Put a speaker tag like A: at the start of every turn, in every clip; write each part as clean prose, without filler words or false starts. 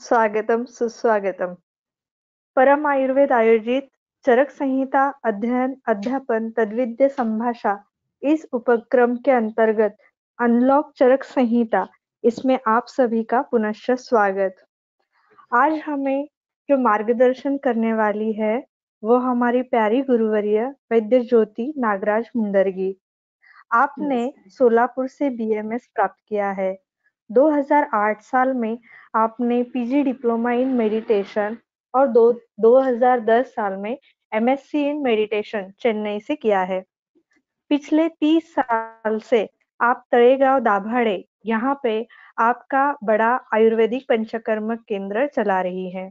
A: स्वागतम सुस्वागतम। परम आयुर्वेद आयोजित चरक संहिता अध्ययन अध्यापन तद्विद्य संभाषा इस उपक्रम के अंतर्गत अनलॉक चरक संहिता, इसमें आप सभी का पुनश्च स्वागत। आज हमें जो मार्गदर्शन करने वाली है वो हमारी प्यारी गुरुवर्य वैद्य ज्योति नागराज मुंडरगी। आपने सोलापुर से बीएमएस प्राप्त किया है। 2008 साल में आपने पीजी डिप्लोमा इन मेडिटेशन और 2010 साल में एमएससी इन मेडिटेशन चेन्नई से किया है। पिछले 30 साल से आप तळेगांव दाभाडे यहाँ पे आपका बड़ा आयुर्वेदिक पंचकर्म केंद्र चला रही है।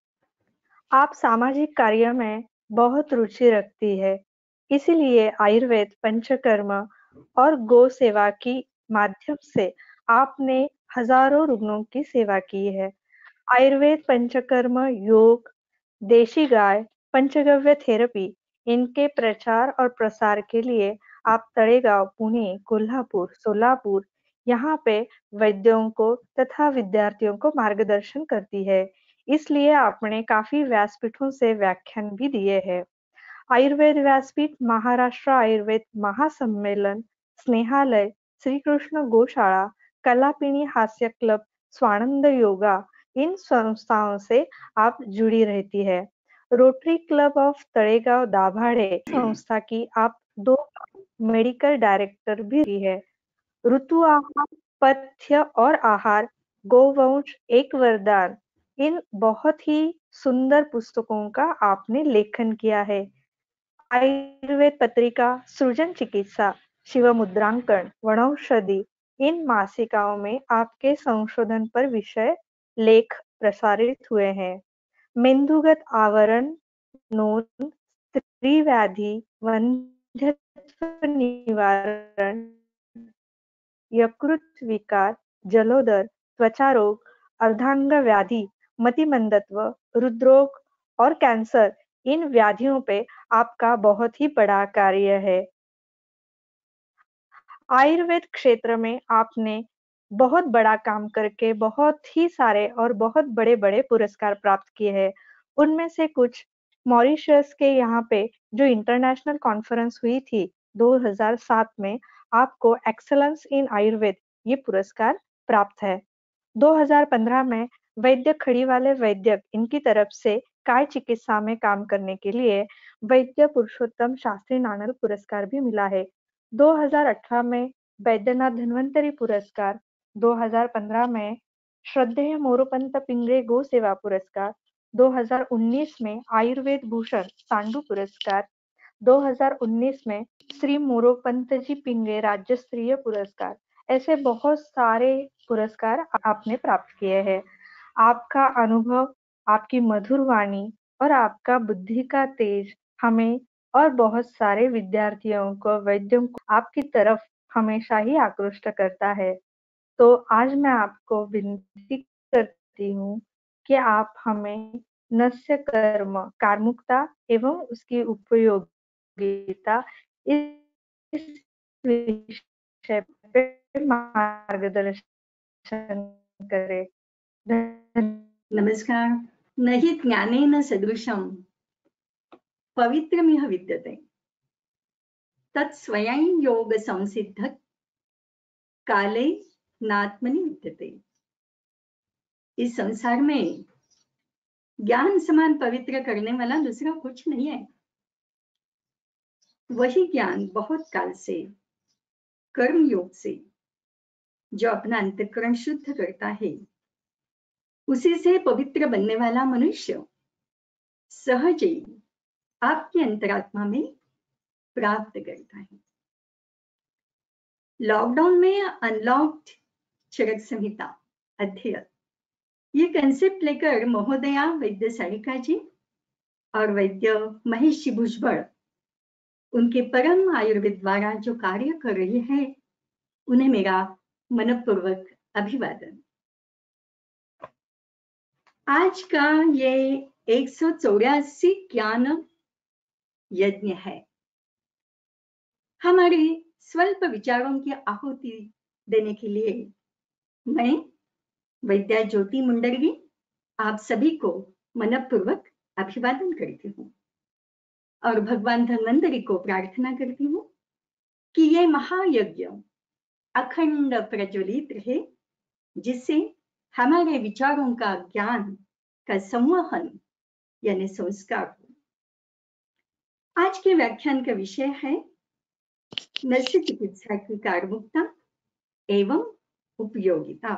A: आप सामाजिक कार्य में बहुत रुचि रखती है, इसीलिए आयुर्वेद पंचकर्म और गौ सेवा की माध्यम से आपने हजारों रुग्णों की सेवा की है। आयुर्वेद पंचकर्म, योग, देशी गाय, पंचगव्य थेरेपी, इनके प्रचार और प्रसार के लिए आप तळेगांव, पुणे, कोल्हापुर, सोलापुर यहाँ पे वैद्यों को तथा विद्यार्थियों को मार्गदर्शन करती है। इसलिए आपने काफी व्यासपीठों से व्याख्यान भी दिए हैं। आयुर्वेद व्यासपीठ, महाराष्ट्र आयुर्वेद महासम्मेलन, स्नेहालय, श्री कृष्ण गौशाला, कलापिनी हास्य क्लब, स्वानंद योगा, इन संस्थाओं से आप जुड़ी रहती है। Rotary club of Talegaon Dabhade संस्था की आप 2 मेडिकल डायरेक्टर भी रही है। ऋतु आहार, पथ्य और आहार, गोवंश एक वरदान, इन बहुत ही सुंदर पुस्तकों का आपने लेखन किया है। आयुर्वेद पत्रिका, सृजन चिकित्सा, शिवमुद्रांकन, वनौषधि, इन मासिकाओं में आपके संशोधन पर विषय लेख प्रसारित हुए हैं। मेंदुगत आवरण, नोन, स्त्री व्याधि, वंध्यत्व निवारण, यकृत विकार, जलोदर, त्वचा रोग, अर्धांग व्याधि, मतिमंदत्व, हृदरोग और कैंसर, इन व्याधियों पे आपका बहुत ही बड़ा कार्य है। आयुर्वेद क्षेत्र में आपने बहुत बड़ा काम करके बहुत ही सारे और बहुत बड़े-बड़े पुरस्कार प्राप्त किए हैं। उनमें से कुछ मॉरिशस के यहाँ पे जो इंटरनेशनल कॉन्फ्रेंस हुई थी 2007 में, आपको एक्सेलेंस इन आयुर्वेद ये पुरस्कार प्राप्त है। 2015 में वैद्य खड़ीवाले वैद्य इनकी तरफ से काय चिकित्सा में काम करने के लिए वैद्य पुरुषोत्तम शास्त्री नानल पुरस्कार भी मिला है। 2018 में वैद्यनाथ धन्वंतरी पुरस्कार, 2015 में श्रद्धेय मोरोपंत पिंगळे गो सेवा पुरस्कार, 2019 में आयुर्वेद भूषण सांडू पुरस्कार, 2019 में श्री मोरोपंत जी पिंगळे राज्य स्तरीय पुरस्कार, ऐसे बहुत सारे पुरस्कार आपने प्राप्त किए हैं। आपका अनुभव, आपकी मधुर वाणी और आपका बुद्धि का तेज हमें और बहुत सारे विद्यार्थियों को, वैद्यों को आपकी तरफ हमेशा ही आकृष्ट करता है। तो आज मैं आपको विनती करती हूँ कि आप हमें नस्य कर्म, कार्मुकता एवं उसकी उपयोगिता इस विषय पे मार्गदर्शन करें।
B: नमस्कार। न हि ज्ञानेन सदृशं पवित्रमिह विद्यते तत्स्वयं योग संसिद्ध काले नात्मनि विद्यते। इस संसार में ज्ञान समान पवित्र करने वाला दूसरा कुछ नहीं है। वही ज्ञान बहुत काल से कर्म योग से जो अपना अंतःकरण शुद्ध करता है, उसी से पवित्र बनने वाला मनुष्य सहज ही आपकी अंतरात्मा में प्राप्त करता है। लॉकडाउन में अनलॉक्ड चरक संहिता अध्ययन, ये कंसेप्ट लेकर महोदया वैद्य सारिका जी और वैद्य महेश जी भुजबल उनके परम आयुर्वेद द्वारा जो कार्य कर रहे हैं, उन्हें मेरा मनपूर्वक अभिवादन। आज का ये 184 ज्ञान यज्ञ है। हमारे स्वल्प विचारों की आहुति देने के लिए मैं वैद्या ज्योति मुंडरगी आप सभी को मनपूर्वक अभिवादन करती हूँ और भगवान धन्वंतरि को प्रार्थना करती हूँ कि ये महायज्ञ अखंड प्रज्वलित रहे, जिससे हमारे विचारों का ज्ञान का संवहन यानी संस्कार हो। आज के व्याख्यान का विषय है नस्य चिकित्सा की कार्मुकता एवं उपयोगिता।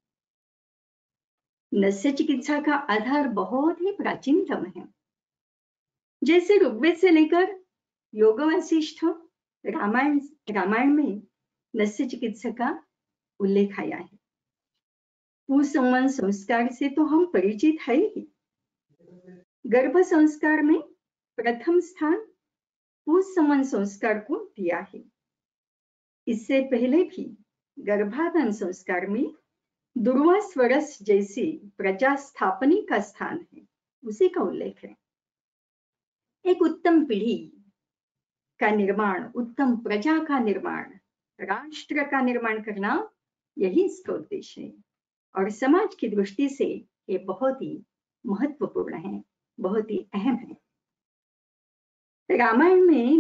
B: नस्य चिकित्सा का आधार बहुत ही प्राचीनतम है। जैसे ऋग्वेद से लेकर योग वशिष्ठ, रामायण में नस्य चिकित्सा का उल्लेख आया है। पुंसंवन संस्कार से तो हम परिचित है ही। गर्भ संस्कार में प्रथम स्थान पुंसंवन संस्कार को दिया है। इससे पहले भी गर्भाधान संस्कार में दुर्वास्वरस जैसी प्रजा स्थापनी का स्थान है, उसी का उल्लेख है। एक उत्तम पीढ़ी का निर्माण, उत्तम प्रजा का निर्माण, राष्ट्र का निर्माण करना, यही इसका उद्देश्य है। और समाज की दृष्टि से ये बहुत ही महत्वपूर्ण है, बहुत ही अहम है। रामायण में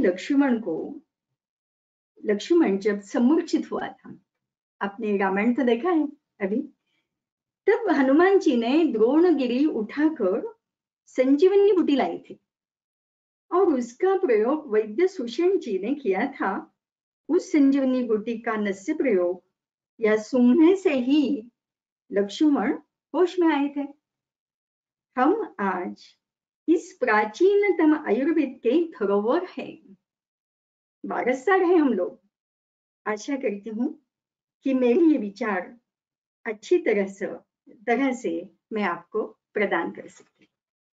B: लक्ष्मण जब सम्मूर्छित हुआ था, आपने रामायण तो देखा है अभी, तब हनुमान जी ने द्रोणगिरी उठाकर संजीवनी बूटी लाई थी और उसका प्रयोग वैद्य सुषेण जी ने किया था। उस संजीवनी बूटी का नस्य प्रयोग या सूंघने से ही लक्ष्मण होश में आए थे। हम आज इस प्राचीनतम आयुर्वेद के धरोहर है, वारसदार है हम लोग। आशा करती हूँ कि मेरे ये विचार अच्छी तरह से मैं आपको प्रदान कर सकती।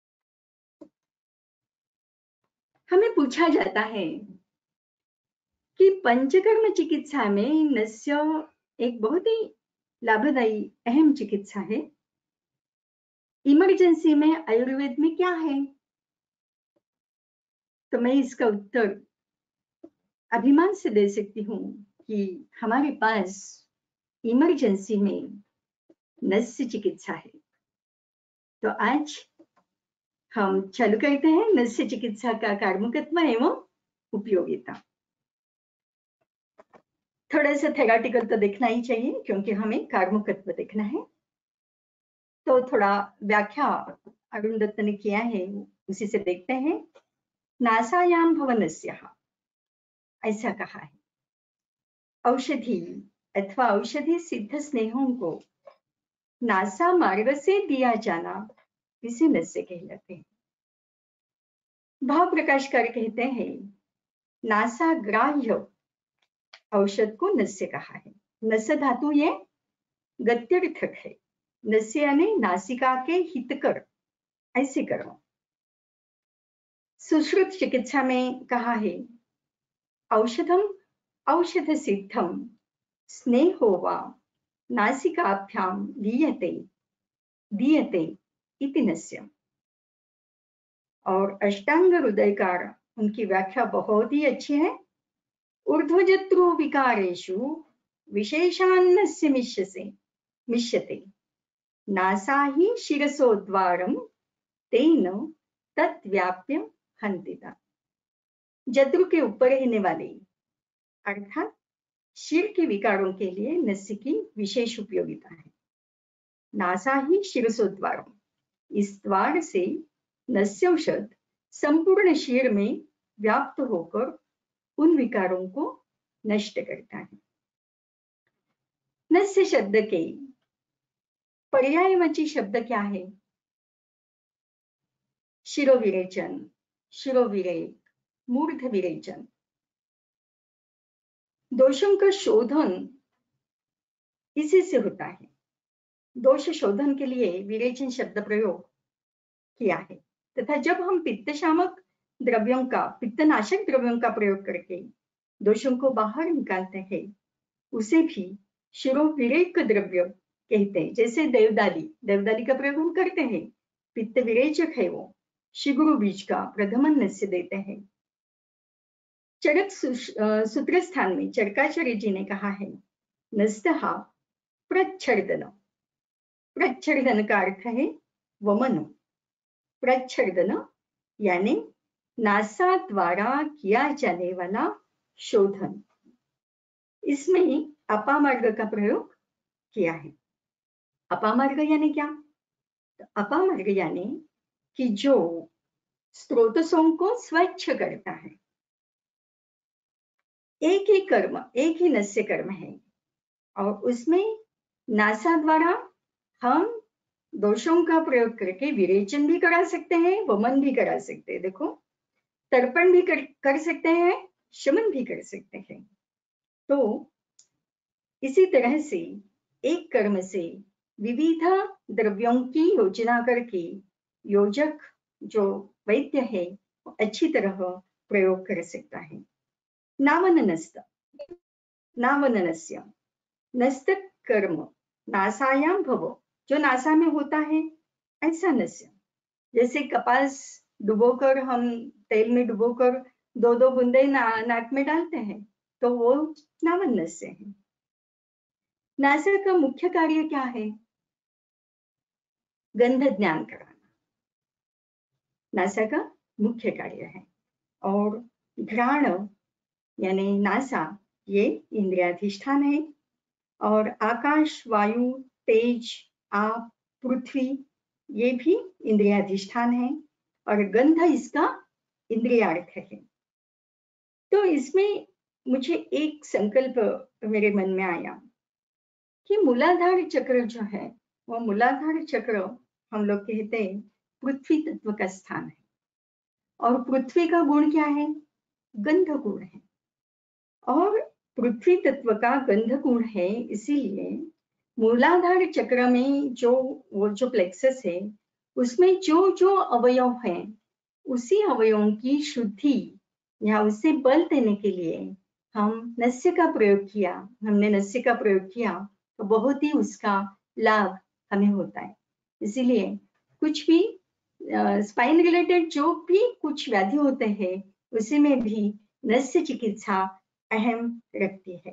B: हमें पूछा जाता है कि पंचकर्म चिकित्सा में नस्य एक बहुत ही लाभदायी अहम चिकित्सा है। इमरजेंसी में आयुर्वेद में क्या है? तो मैं इसका उत्तर अभिमान से दे सकती हूँ कि हमारे पास इमरजेंसी में नस्य चिकित्सा है। तो आज हम चालू करते हैं नस्य चिकित्सा का कार्मुकत्व एवं उपयोगिता। थोड़ा सा थेराटिकल तो देखना ही चाहिए, क्योंकि हमें कार्मुकत्व देखना है। तो थोड़ा व्याख्या अरुण दत्त ने किया है, उसी से देखते हैं। नासायाम भवनस्यः, ऐसा कहा है। औषधि अथवा औषधि सिद्ध स्नेहों को नासा मार्ग से दिया जाना, इसे नस्य कहलाते हैं। भाव प्रकाशकार कहते हैं नासा ग्राह्य औषध को नस्य कहा है। नस्य धातु ये गत्यर्थक है। नस्य यानी नासिका के हितकर, ऐसे करो। सुश्रुत चिकित्सा में कहा है औषधम औषध सिद्धम स्नेहो वा नासिकाभ्याम दीयते इति नस्य। और अष्टांग हृदयकार, उनकी व्याख्या बहुत ही अच्छी है। ऊर्ध्वजत्रु विकारेषु विशेषान्नस्य मिश्यते नासा ही शिरसोद्वारम तेन तत्व्याप्य हंतिता। जत्रु के ऊपर रहने वाले अर्थात शिर के विकारों के लिए नस्य की विशेष उपयोगिता है। नासा ही शिरसोद्वारम, इस द्वार से नस्यौषध संपूर्ण शिर में व्याप्त होकर उन विकारों को नष्ट करता है। नस्य शब्द के पर्यायवाची शब्द क्या है? शिरोविरेचन, शिरोविरेक, मूर्ध विरेचन। दोषों का शोधन इसी से होता है। दोष शोधन के लिए विरेचन शब्द प्रयोग किया है। तथा जब हम पित्तशामक द्रव्यों का, पित्तनाशक द्रव्यों का प्रयोग करके दोषों को बाहर निकालते हैं, उसे भी शिरोविरेक द्रव्य कहते हैं। जैसे देवदाली का प्रयोग हम करते हैं, पित्त विरेचक है वो। शिगुरु बीज का प्रथमन नस्य देते हैं। चरक सूत्र स्थान में चरकाचार्य जी ने कहा है नस्तः प्रच्छर्दन। प्रच्छर्दन का अर्थ है वमन, प्रच्छेदन यानी नासा द्वारा किया जाने वाला शोधन। इसमें अपामार्ग का प्रयोग किया है। अपामार्ग यानी क्या? तो अपामार्ग यानी कि जो स्रोतों को स्वच्छ करता है। एक ही कर्म, एक ही नस्य कर्म है और उसमें नासा द्वारा हम दोषों का प्रयोग करके विरेचन भी करा सकते हैं, वमन भी करा सकते हैं। देखो, तर्पण भी कर सकते हैं, शमन भी कर सकते हैं। तो इसी तरह से एक कर्म से विविध द्रव्यों की योजना करके योजक जो वैद्य है वो अच्छी तरह प्रयोग कर सकता है। नावननस्त, नावननस्य, नस्त कर्म नासायाम भव, जो नासा में होता है ऐसा नस्य। जैसे कपास डुबोकर, हम तेल में डुबोकर 2-2 बूंदे नाक में डालते हैं, तो वो नावन नस्य है। नासा का मुख्य कार्य क्या है? गंध ज्ञान कराना नासा का मुख्य कार्य है। और घ्राण यानी नासा ये इंद्रियाधिष्ठान है। और आकाश, वायु, तेज, आप, पृथ्वी ये भी इंद्रियाधिष्ठान है। और गंध इसका इंद्रियार्थ है। तो इसमें मुझे एक संकल्प मेरे मन में आया कि मूलाधार चक्र जो है वो मूलाधार चक्र हम लोग कहते हैं पृथ्वी तत्व का स्थान है। और पृथ्वी का गुण क्या है? गंध गुण है। और पृथ्वी तत्व का गंध गुण है, इसीलिए मूलाधार चक्र में जो प्लेक्सस है उसमें जो अवयव हैं उसी अवयवों की शुद्धि या उसे बल देने के लिए हमने नस्य का प्रयोग किया तो बहुत ही उसका लाभ हमें होता है। इसीलिए कुछ भी स्पाइन रिलेटेड जो भी कुछ व्याधि होते हैं उसी में भी नस्य चिकित्सा अहम रखती है।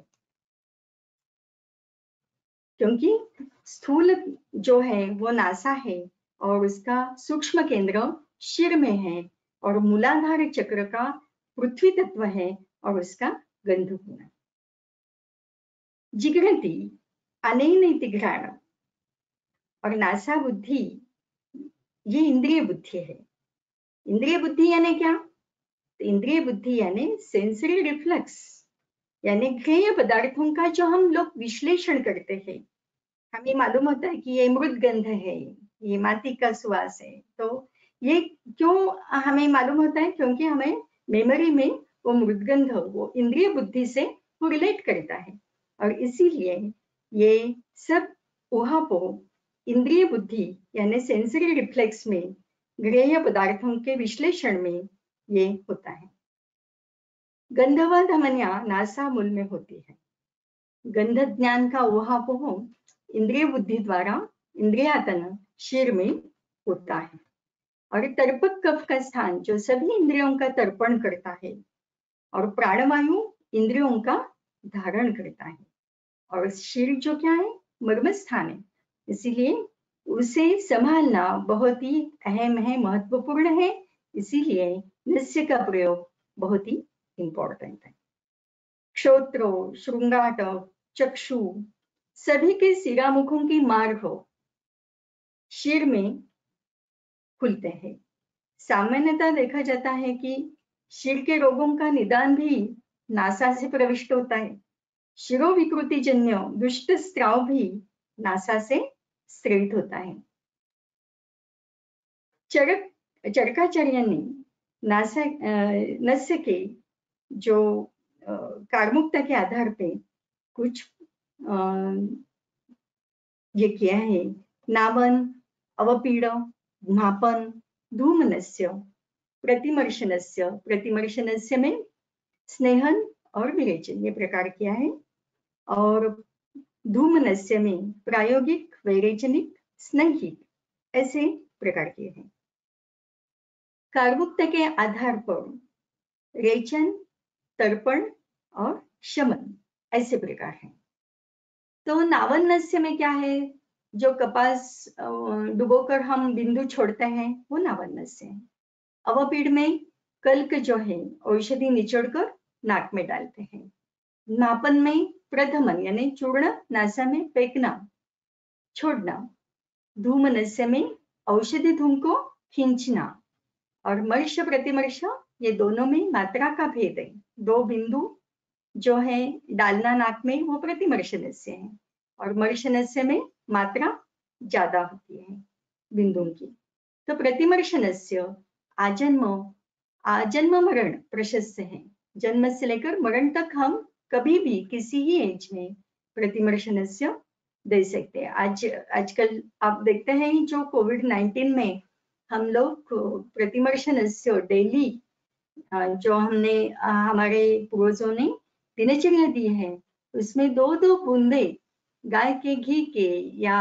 B: क्योंकि स्थूल जो है वो नासा है और उसका सूक्ष्म केंद्र शिर में है और मूलाधार चक्र का पृथ्वी तत्व है और उसका गंध गुण। जिग्रति अनैनैति घ्राण और नासा बुद्धि ये इंद्रिय बुद्धि है। इंद्रिय बुद्धि यानी क्या? तो इंद्रिय बुद्धि यानी सेंसरी रिफ्लेक्स, यानी ग्रेय पदार्थों का जो हम लोग विश्लेषण करते हैं। हमें मालूम होता है कि ये मृत गंध है, ये माटी का सुवास है। तो ये क्यों हमें मालूम होता है? क्योंकि हमें मेमोरी में वो मृत गंध वो इंद्रिय बुद्धि से वो रिलेट करता है। और इसीलिए ये सब ऊहापोह इंद्रिय बुद्धि यानी सेंसरी रिफ्लेक्स में ग्रेय पदार्थों के विश्लेषण में ये होता है। गंधवा धमनिया नासा मूल में होती है। गंध ज्ञान का ऊहापोह इंद्रिय बुद्धि द्वारा इंद्रियातन शिर में होता है। और तर्पक कफ का स्थान जो सभी इंद्रियों का तर्पण करता है और प्राणवायु इंद्रियों का धारण करता है। और शिर जो क्या है? मर्म स्थान है। इसीलिए उसे संभालना बहुत ही अहम है, महत्वपूर्ण है। इसीलिए नस्य का प्रयोग बहुत ही इंपॉर्टेंट है। क्षोत्रो, श्रृंगाटक, चक्षु सभी के सिरामुखों की मार्ग शिर में खुलते हैं। सामान्यतः देखा जाता है कि शिर के रोगों का निदान भी नासा से प्रविष्ट होता है। शिरोविकृति जन्य दुष्ट स्राव भी नासा से स्त्रीत होता है। चरकाचार्य ने नस्य के जो कारमुक्ता के आधार पे कुछ ये किया है। नावन, अवपीड़, मापन, धूमनस्य, प्रतिमर्शनस्य, प्रतिमर्शनस्य में स्नेहन और विरेचन ये प्रकार किया है। और धूमनस्य में प्रायोगिक, वैरेचनिक, स्नेहिक ऐसे प्रकार किए हैं। कारमुक्त के आधार पर रेचन, तर्पण और शमन ऐसे प्रकार हैं। तो नावन नस्य में क्या है? जो कपास डुबोकर हम बिंदु छोड़ते हैं वो नावन नस्य है। अवपीड़ में कल्क जो है औषधि निचोड़कर नाक में डालते हैं। नापन में प्रथमन यानी चूर्ण नासा में फेंकना छोड़ना। धूम नस्य में औषधि धूम को खींचना। और मर्श प्रतिमर्श ये दोनों में मात्रा का भेद है। दो बिंदु जो है डालना नाक में वो प्रतिमर्श नस्य है और मर्श नस्य में मात्रा ज्यादा होती है बिंदुओं की। तो प्रतिमर्श नस्य आजन्म मरण प्रशस्त है। जन्म से लेकर मरण तक हम कभी भी किसी ही एज में प्रतिमर्श नस्य दे सकते हैं। आजकल आप देखते हैं जो कोविड-19 में हम लोग प्रतिमर्श नस्य डेली जो हमने हमारे पूर्वजों ने दिनचर्या दी है उसमें 2-2 बूंदे गाय के घी के या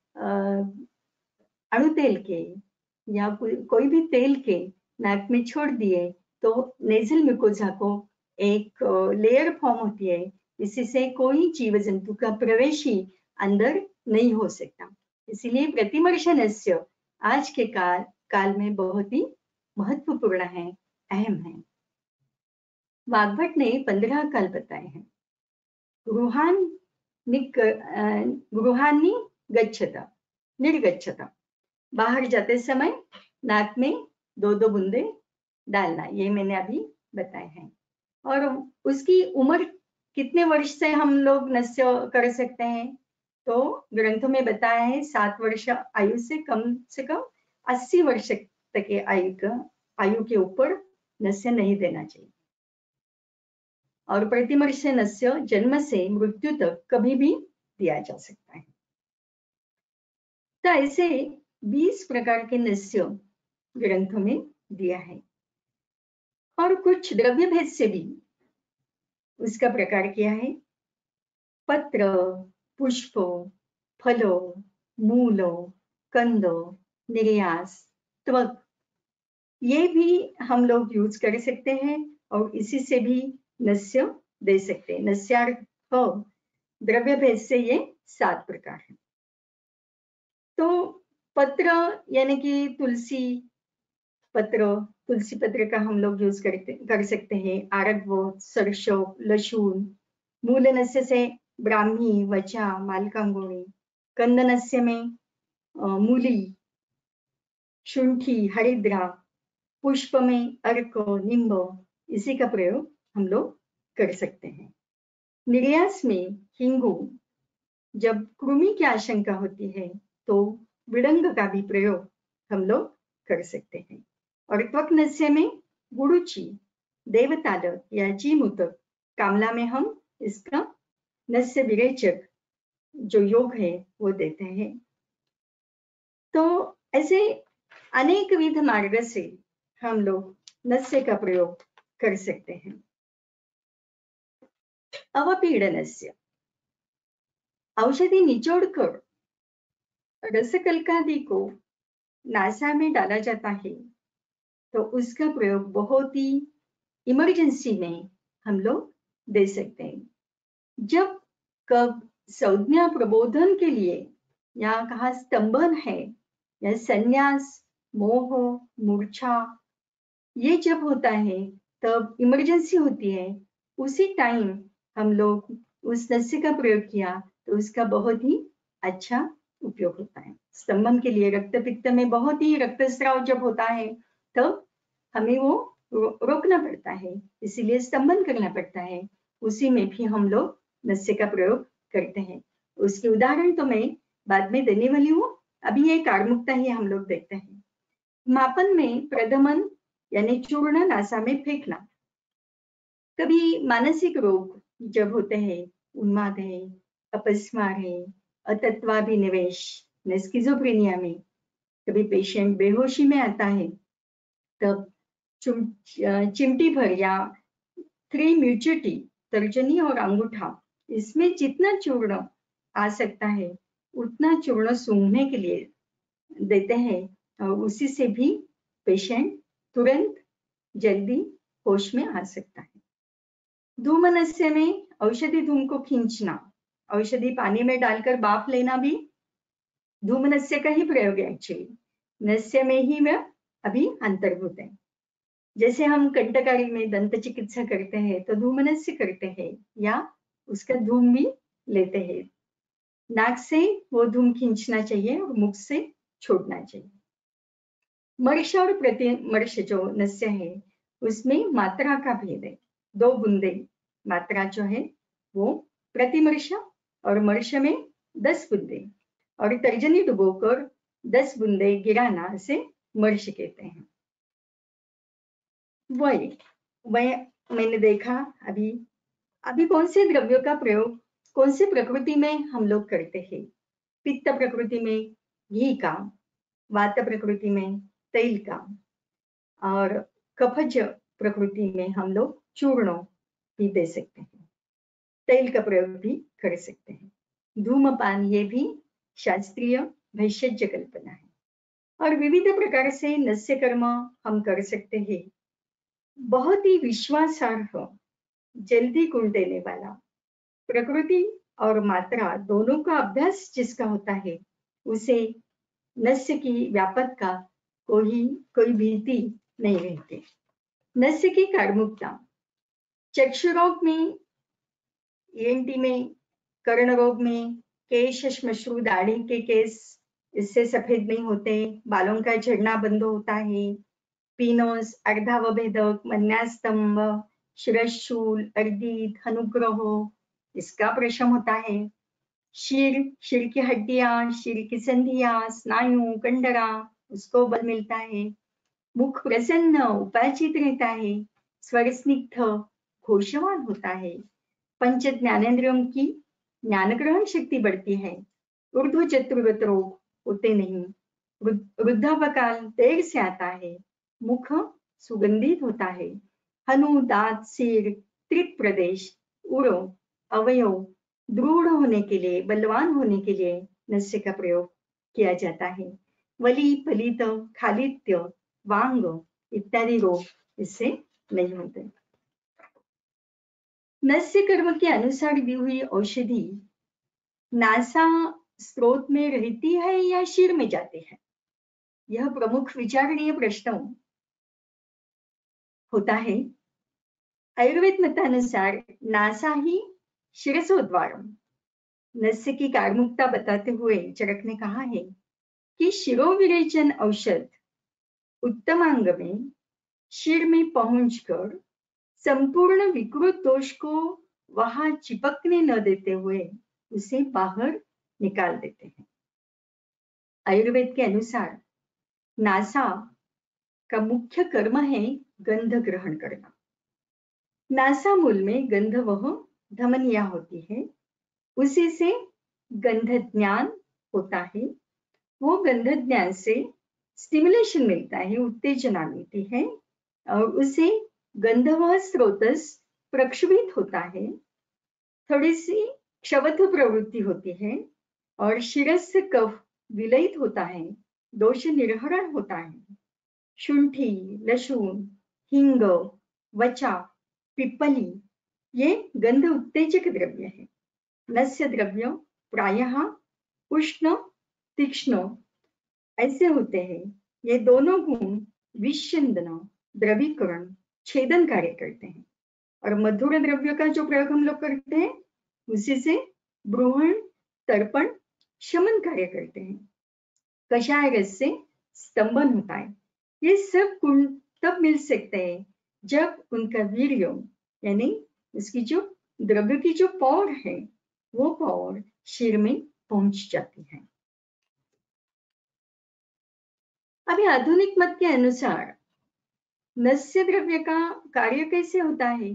B: अणु तेल के या कोई भी तेल के नाक में छोड़ दिए तो नेजल म्यूकोजा को एक लेयर फॉर्म होती है। इसी से कोई जीव जंतु का प्रवेश ही अंदर नहीं हो सकता। इसीलिए प्रतिमर्श नस्य आज के काल में बहुत ही महत्वपूर्ण है, अहम है। वाग्भट ने 15 काल बताए हैं। गृहानि गच्छता निर्गच्छता, बाहर जाते समय नाक में 2-2 बूंदे डालना, ये मैंने अभी बताए हैं। और उसकी उम्र कितने वर्ष से हम लोग नस्य कर सकते हैं तो ग्रंथों में बताया है 7 वर्ष आयु से कम 80 वर्ष तक के आयु के ऊपर नस्य नहीं देना चाहिए। और प्रतिमर्श नस्य जन्म से मृत्यु तक कभी भी दिया जा सकता है। तो ऐसे 20 प्रकार के नस्य ग्रंथों में दिया है और कुछ द्रव्य भेद से भी उसका प्रकार किया है। पत्र, पुष्प, फलो, मूलो, कंदो, निर्यास, त्वक, ये भी हम लोग यूज कर सकते हैं और इसी से भी नस्य दे सकते हैं। नस्यार्थ द्रव्य भेद से ये 7 प्रकार है। तो पत्र यानी कि तुलसी पत्र का हम लोग यूज कर सकते हैं। आरगवो, सरसों, लहसुन। मूल नस्य से ब्राह्मी, वचा, मालकांगोणी। कंद नस्य में मूली, शुंठी, हरिद्रा। पुष्प में अर्क, नींब, इसी का प्रयोग हम लोग कर सकते हैं। निर्यास में हिंगू, जब कृमि की आशंका होती है तो विडंग का भी प्रयोग हम लोग कर सकते हैं। और त्वक नस्य में गुड़ुची, देवतालक या जीमूतक, कामला में हम इसका नस्य विरेचक जो योग है वो देते हैं। तो ऐसे अनेक विध मार्ग से हम लोग नस्य का प्रयोग कर सकते हैं। अवपीड़नस्य, औषधि निचोड़कर रसकल्कादि को नासा में डाला जाता है तो उसका प्रयोग बहुत ही इमरजेंसी में हम लोग दे सकते हैं। जब कब संज्ञा प्रबोधन के लिए या कहा स्तंभन है या संन्यास, मोह, मूर्छा, ये जब होता है तब इमरजेंसी होती है, उसी टाइम हम लोग उस नस्य का प्रयोग किया तो उसका बहुत ही अच्छा उपयोग होता है। स्तंभन के लिए रक्त पित्त में बहुत ही रक्तस्राव जब होता है तब हमें वो रोकना पड़ता है, इसीलिए स्तंभन करना पड़ता है। उसी में भी हम लोग नस्य का प्रयोग करते हैं। उसके उदाहरण तो मैं बाद में देने वाली हूँ, अभी ये कारमुक्ता ही हम लोग देखते हैं। मापन में प्रथमन यानी चूर्ण नासा में फेंकना। कभी मानसिक रोग जब होते हैं, उन्माद है, अपस्मार है, अतत्वाभिनिवेश, स्किज़ोफ्रेनिया में कभी पेशेंट बेहोशी में आता है तब चिमटी भर या 3 म्यूचुटी, तर्जनी और अंगूठा, इसमें जितना चूर्ण आ सकता है उतना चूर्ण सूंघने के लिए देते हैं और उसी से भी पेशेंट तुरंत जल्दी होश में आ सकता है। धूम नस्य में औषधि धूम को खींचना, औषधि पानी में डालकर बाफ लेना भी धूम नस्य का ही प्रयोग है एक्चुअली, नस्य में ही वह अभी अंतर्भूत है। जैसे हम कंटकारी में दंत चिकित्सा करते हैं तो धूमनस्य करते हैं या उसका धूम भी लेते हैं। नाक से वो धूम खींचना चाहिए और मुख से छोड़ना चाहिए। मर्श और प्रतिमर्श जो नस्य है उसमें मात्रा का भेद है, 2 बूंदे मात्रा जो है वो प्रतिमर्श और मर्श में 10 बूंदे, और तर्जनी डुबोकर 10 बूंदे गिराना से मर्श कहते हैं। वही मैंने देखा अभी कौन से द्रव्यों का प्रयोग कौन से प्रकृति में हम लोग करते हैं। पित्त प्रकृति में घी का, वात प्रकृति में तेल का, और कफज प्रकृति में हम लोग चूर्णों भी दे सकते हैं, तेल का प्रयोग भी कर सकते हैं। धूमपान ये भी शास्त्रीय भैषज कल्पना है। और विविध प्रकार से नस्य कर्म हम कर सकते हैं। बहुत ही विश्वासार्ह, जल्दी गुण देने वाला, प्रकृति और मात्रा दोनों का अभ्यास जिसका होता है उसे नस्य की व्यापक का कोई भीति नहीं रहती। नस्य की कार्मुकता चक्षुरोग में, ENT में, कर्ण रोग में, केश श्मश्रु दाढ़ी के केस इससे सफेद नहीं होते, बालों का झड़ना बंद होता है, पीनोस, अर्धावभेदक, मन्यास्तंभ, शिरशूल, अर्दित, अनुग्रह इसका प्रशम होता है। शिर की हड्डियां, शिर की संधियां, स्नायु, कंडरा उसको बल मिलता है। मुख प्रसन्न उपाचित रहता है, स्वर स्निग्ध घोषवान होता है। पंच ज्ञानेंद्रियों की ज्ञान ग्रहण शक्ति बढ़ती है। ऊर्ध्व चतुर्गत रोग होते नहीं। वृद्धापकाल देर से आता है। मुख सुगंधित होता है। हनु, दांत, सिर, त्रिक प्रदेश, उड़ो, अवयव दृढ़ होने के लिए, बलवान होने के लिए नस्य का प्रयोग किया जाता है। वली, फलित, खालित्य, वांग इत्यादि रोग इससे नहीं होते। नस्य कर्म के अनुसार दी हुई औषधि नासा स्रोत में रहती है या शिर में जाती है, यह प्रमुख विचारणीय प्रश्न होता है। आयुर्वेद मतानुसार नासा ही शिरसोद्वारम। नस्य की कार्मुकता बताते हुए चरक ने कहा है कि शिरोविरेचन औषध उत्तमांग में, शिर में पहुंचकर संपूर्ण विकृत दोष को वहां चिपकने न देते हुए उसे बाहर निकाल देते हैं। आयुर्वेद के अनुसार नासा का मुख्य कर्म है गंध ग्रहण करना। नासा मूल में गंध वह धमनिया होती है, उसी से गंध ज्ञान होता है। वो गंध ज्ञान से स्टिमुलेशन मिलता है, उत्तेजना मिलती है, और उसे गंधवह स्रोतस प्रक्षुभित होता है। थोड़ी सी क्षवत्व प्रवृत्ति होती है और शिरस कफ विलयित होता है, दोष निर्हरण होता है। शुंठी, लहसुन, हिंग, वचा, पिपली ये गंध उत्तेजक द्रव्य है। नस्य द्रव्य प्रायः उष्ण, तीक्ष्ण ऐसे होते हैं। ये दोनों गुण विच्छिन्न, द्रवीकरण, छेदन कार्य करते हैं। और मधुर द्रव्य का जो प्रयोग हम लोग करते हैं उसी से ब्रूहण, तर्पण, शमन कार्य करते हैं। कषाय रस से स्तंभन होता है। ये सब गुण तब मिल सकते हैं जब उनका वीर्य यानी उसकी जो द्रव्य की जो पौड़ है वो पौड़ शिर में पहुंच जाती है। अभी आधुनिक मत के अनुसार नस्य द्रव्य का कार्य कैसे होता है।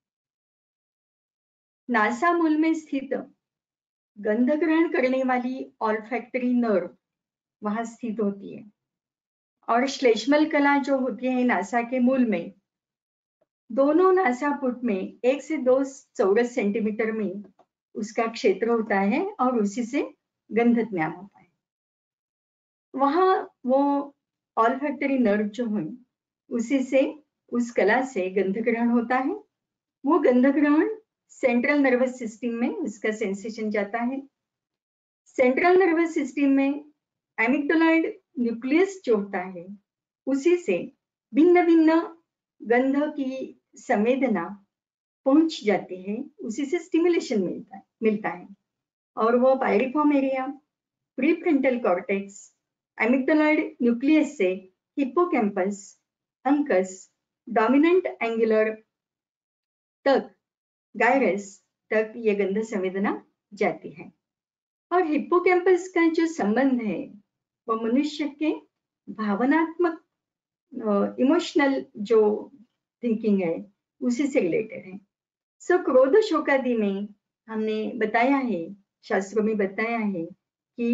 B: नासा मूल में स्थित गंध ग्रहण करने वाली ऑल्फैक्टरी नर्व वहां स्थित होती है, और श्लेष्मल कला जो होती है नासा के मूल में, दोनों नासापुट में 1 से 2 चौरस सेंटीमीटर में उसका क्षेत्र होता है और उसी से गंध ज्ञान होता है। वहां वो ऑल्फैक्टरी नर्व जो है उसी से, उस कला से गंध ग्रहण होता है। वो गंध ग्रहण सेंट्रल नर्वस सिस्टम में उसका सेंसेशन जाता है। सेंट्रल नर्वस सिस्टम में एमिग्डालॉइड न्यूक्लियस जो होता है उसी से भिन्न भिन्न गंध की संवेदना पहुंच जाती है, उसी से स्टिमुलेशन मिलता है। और वो piriform area, prefrontal cortex, amygdaloid nucleus से हिप्पोकैम्पस, अंकस, डोमिनेंट एंगुलर तक, गायरस तक ये गंध संवेदना जाती है। और हिप्पोकैम्पस का जो संबंध है वो मनुष्य के भावनात्मक इमोशनल जो थिंकिंग है उसी से रिलेटेड है। सो क्रोध शोकादि में हमने बताया है, शास्त्रों में बताया है कि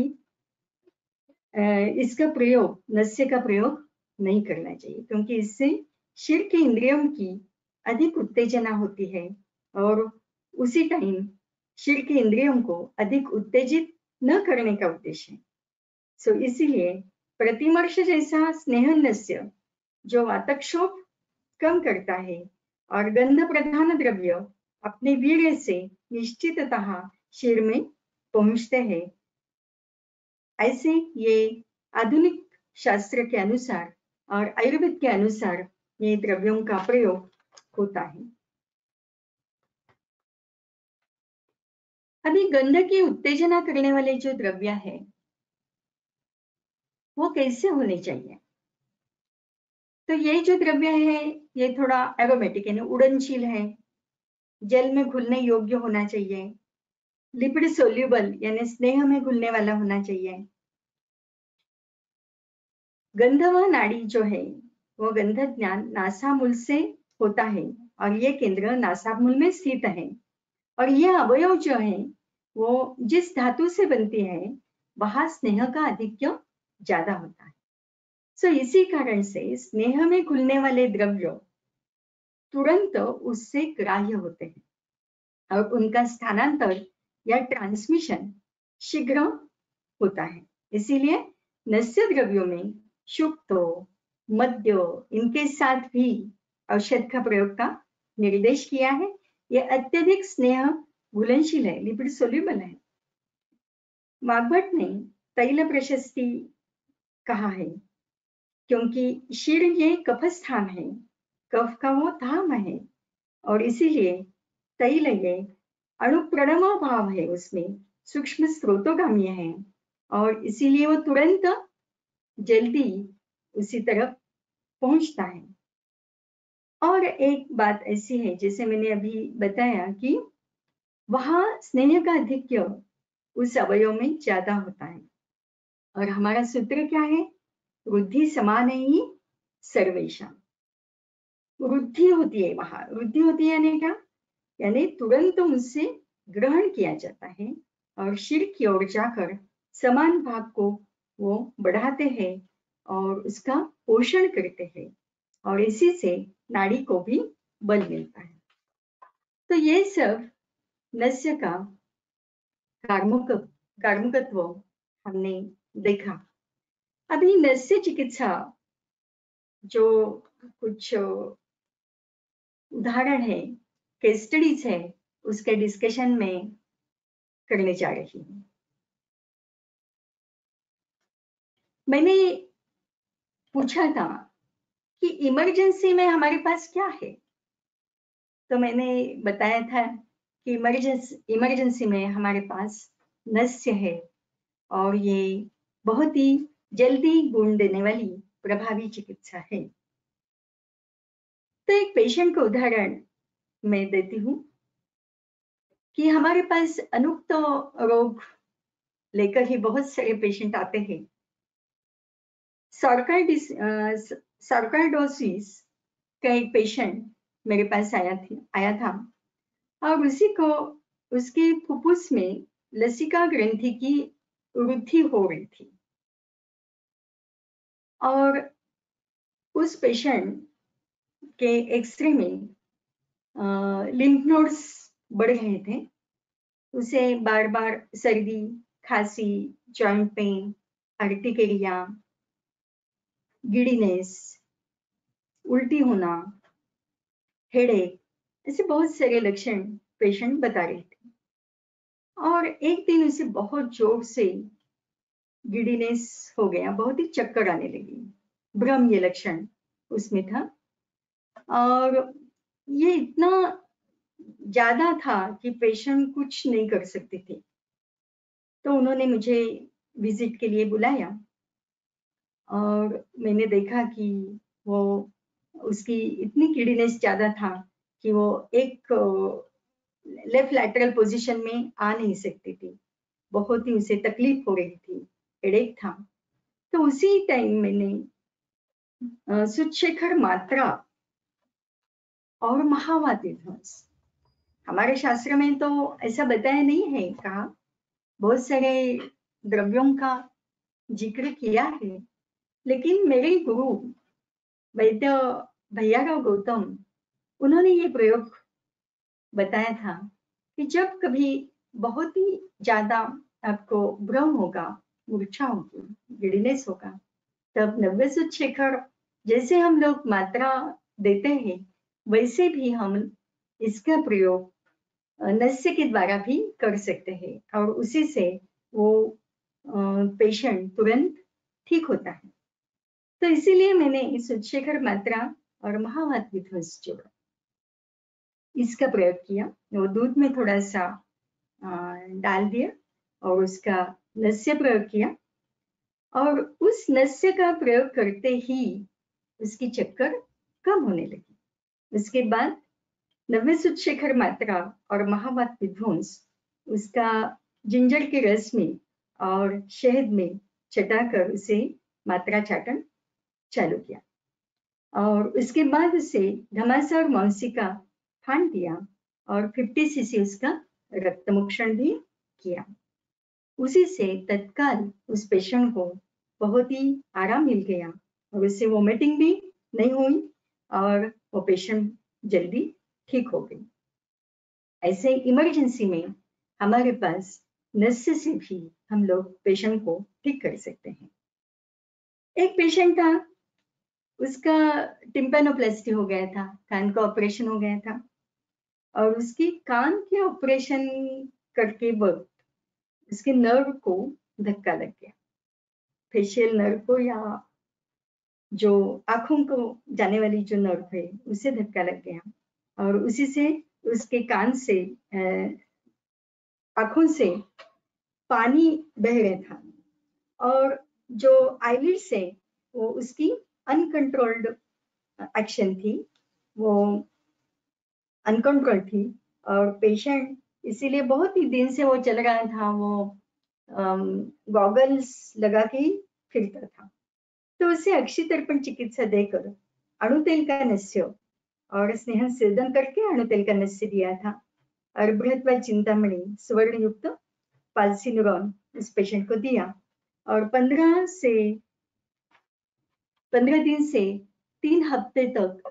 B: इसका प्रयोग, नस्य का प्रयोग नहीं करना चाहिए, क्योंकि इससे शरीर के इंद्रियों की अधिक उत्तेजना होती है और उसी टाइम शरीर के इंद्रियों को अधिक उत्तेजित न करने का उद्देश्य है। सो इसीलिए प्रतिमर्श जैसा स्नेह नस्य जो वातक्षोभ कम करता है और गंध प्रधान द्रव्य अपने वीर्य से निश्चिततः शरीर में पहुंचते हैं, ऐसे ये आधुनिक शास्त्र के अनुसार और आयुर्वेद के अनुसार ये द्रव्यों का प्रयोग होता है। अभी गंध की उत्तेजना करने वाले जो द्रव्य है वो कैसे होने चाहिए? तो ये जो द्रव्य है ये थोड़ा एरोमेटिक यानी उड़नशील है, जल में घुलने योग्य होना चाहिए, लिपिड सोल्यूबल यानी स्नेह में घुलने वाला होना चाहिए। गंधव नाड़ी जो है वो गंध ज्ञान नासामूल से होता है और ये केंद्र नासामूल में स्थित है। और ये अवयव जो है वो जिस धातु से बनती है वहां स्नेह का आधिक्य ज्यादा होता है। सो इसी कारण से स्नेह में घुलने वाले द्रव्य तुरंत उससे ग्राह्य होते हैं और उनका स्थानांतर या ट्रांसमिशन शीघ्र होता है। इसीलिए नस्य द्रव्यों में शुक्त, मद्य इनके साथ भी औषध का प्रयोग का निर्देश किया है। यह अत्यधिक स्नेह घुलनशील है, लिपिड सोल्यूबल है। वाग्भट ने तैल प्रशस्ति कहा है क्योंकि शीर ये कफ स्थान है, कफ का वो धाम है और इसीलिए तैल ये अणुप्रणव भाव है, उसमें सूक्ष्म स्रोतोगामी है और इसीलिए वो तुरंत जल्दी उसी तरफ पहुंचता है। और एक बात ऐसी है जैसे मैंने अभी बताया कि वहां स्नेह का आधिक्य उस अवयव में ज्यादा होता है और हमारा सूत्र क्या है? वृद्धि समान ही सर्वेशा। वृद्धि होती है, वहां वृद्धि होती है यानी क्या? यानी तुरंत उनसे ग्रहण किया जाता है और शरीर की ओर जाकर समान भाग को वो बढ़ाते हैं और उसका पोषण करते हैं और इसी से नाड़ी को भी बल मिलता है। तो ये सब नस्य का कार्मुकत्व हमने देखा। अभी नस्य चिकित्सा जो कुछ उदाहरण है, केस स्टडीज है, उसके डिस्कशन में करने जा रही हूँ। मैंने पूछा था कि इमरजेंसी में हमारे पास क्या है, तो मैंने बताया था कि इमरजेंसी में हमारे पास नस्य है और ये बहुत ही जल्दी गुण देने वाली प्रभावी चिकित्सा है। तो एक पेशेंट को उदाहरण मैं देती हूँ कि हमारे पास अनुक्त रोग लेकर ही बहुत सारे पेशेंट आते हैं। सार्काइडोसिस का एक पेशेंट मेरे पास आया था और उसी को उसकी फुफ्फुस में लसिका ग्रंथि की वृद्धि हो रही थी और उस पेशेंट के एक्सरे में लिम्फ नोड्स बढ़ गए थे। उसे बार बार सर्दी, खांसी, जॉइंट पेन, अर्टिकेरिया, गिडीनेस, उल्टी होना, हेडेक, ऐसे बहुत सारे लक्षण पेशेंट बता रहे थे। और एक दिन उसे बहुत जोर से गिडीनेस हो गया, बहुत ही चक्कर आने लगी, भ्रम ये लक्षण उसमें था। और ये इतना ज्यादा था कि पेशेंट कुछ नहीं कर सकते थे। तो उन्होंने मुझे विजिट के लिए बुलाया और मैंने देखा कि वो उसकी इतनी गिडीनेस ज्यादा था कि वो एक लेफ्ट लैटरल पोजीशन में आ नहीं सकती थी, बहुत ही उसे तकलीफ हो रही थी, हेडेक था। तो उसी टाइम मैंने सुचेखर मात्रा और महावात विध्वंस, हमारे शास्त्र में तो ऐसा बताया नहीं है, कहा बहुत सारे द्रव्यों का जिक्र किया है, लेकिन मेरे गुरु वैद्य भैयाराव गौतम, उन्होंने ये प्रयोग बताया था कि जब कभी बहुत ही ज्यादा आपको भ्रम होगा, मूर्छा होगी, गिडीनेस होगा, तब 90 सुचेखर जैसे हम लोग मात्रा देते हैं, वैसे भी हम इसका प्रयोग नस्य के द्वारा भी कर सकते हैं और उसी से वो पेशेंट तुरंत ठीक होता है। तो इसीलिए मैंने सुचेखर मात्रा और महावात विध्वंस जोड़ा, इसका प्रयोग किया। वो दूध में थोड़ा सा डाल दिया और उसका नस्य प्रयोग किया, और उस नस्य का प्रयोग करते ही उसकी चक्कर कम होने लगी। उसके बाद 90 सुचेखर मात्रा और महावात विध्वंस उसका जिंजर के रस में और शहद में चटाकर उसे मात्रा चाटन चालू किया, और उसके बाद उसे घमासा और मौसी का फान दिया और 50 सीसी उसका रक्त मोक्षण भी किया। उसी से तत्काल उस पेशेंट को बहुत ही आराम मिल गया और उससे वोमिटिंग भी नहीं हुई और वो पेशेंट जल्दी ठीक हो गई। ऐसे इमरजेंसी में हमारे पास नस्य से भी हम लोग पेशेंट को ठीक कर सकते हैं। एक पेशेंट था, उसका टिम्पैनोप्लास्टी हो गया था, कान का ऑपरेशन हो गया था, और उसकी कान के ऑपरेशन करके वक्त उसके नर्व को धक्का लग गया, फेशियल नर्व को, या जो आंखों को जाने वाली जो नर्व है उसे धक्का लग गया, और उसी से उसके कान से आंखों से पानी बह रहा था, और जो आईलिड्स है वो उसकी अनकंट्रोल्ड एक्शन थी, वो अनकंट्रोल थी, और पेशेंट इसीलिए बहुत ही दिन से वो चल रहा था, वो गॉगल्स लगा के ही फिरता था। तो उसे अक्षितर्पण चिकित्सा देकर अणुतेल का नस्य और स्नेह सेदन करके अणुतेल का नस्य दिया था, और बृहत्वा चिंतामणि सुवर्ण युक्त पाल्सिनुरॉन उस पेशेंट को दिया, और 15 दिन से 3 हफ्ते तक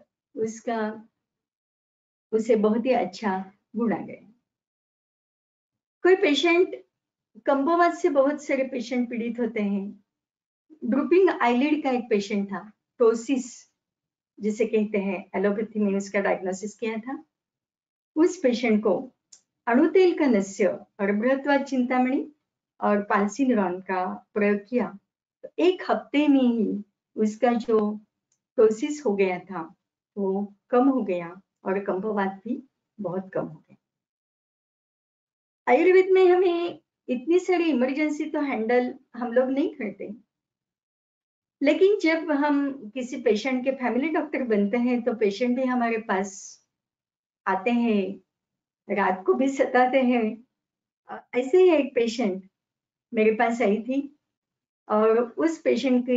B: उसे बहुत ही अच्छा गुण आ गया। कोई पेशेंट, कंबोवात से बहुत सारे पेशेंट पीड़ित होते हैं। ड्रूपिंग आईलिड का एक पेशेंट था, टोसिस जिसे कहते हैं, एलोपैथी में उसका डायग्नोसिस किया था। उस पेशेंट को अणुतेल का नस्य और बृहत्वा चिंतामणि और पाल्सिनुरॉन का प्रयोग किया, तो 1 हफ्ते में ही उसका जो टोसिस हो गया था वो कम हो गया, और कंबोवात भी बहुत कम हो गया। आयुर्वेद में हमें इतनी सारी इमरजेंसी तो हैंडल हम लोग नहीं करते, लेकिन जब हम किसी पेशेंट के फैमिली डॉक्टर बनते हैं तो पेशेंट भी हमारे पास आते हैं, रात को भी सताते हैं। ऐसे ही एक पेशेंट मेरे पास आई थी, और उस पेशेंट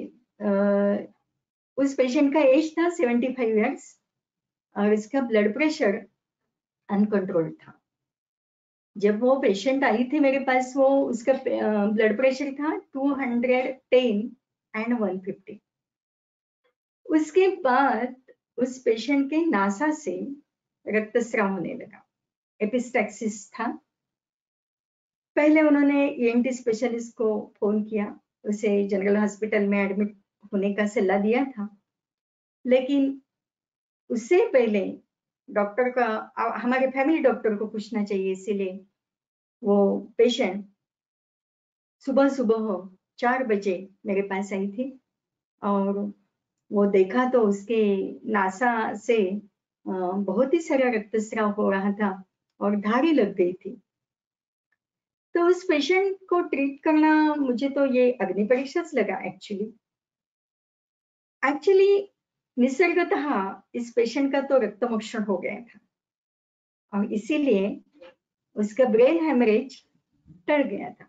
B: का एज था 75 ईयर्स, और उसका ब्लड प्रेशर अनकंट्रोल्ड था। जब वो पेशेंट आई थी मेरे पास, वो उसका ब्लड प्रेशर था 210 एंड 150। उसके बाद उस पेशेंट के नासा से रक्तस्राव होने लगा, एपिस्टैक्सिस था। पहले उन्होंने ईएनटी स्पेशलिस्ट को फोन किया, उसे जनरल हॉस्पिटल में एडमिट होने का सलाह दिया था, लेकिन उससे पहले डॉक्टर का, हमारे फैमिली डॉक्टर को पूछना चाहिए, इसीलिए वो पेशेंट सुबह सुबह 4 बजे मेरे पास आई थी और वो देखा तो उसके नासा से बहुत ही सारा रक्तस्राव हो रहा था और धारी लग गई थी। तो उस पेशेंट को ट्रीट करना मुझे तो ये अग्नि परीक्षाच लगा एक्चुअली। एक्चुअली निसर्गतः इस पेशेंट का तो रक्तमोक्षण हो गया था और इसीलिए उसका ब्रेन हेमरेज टल गया था।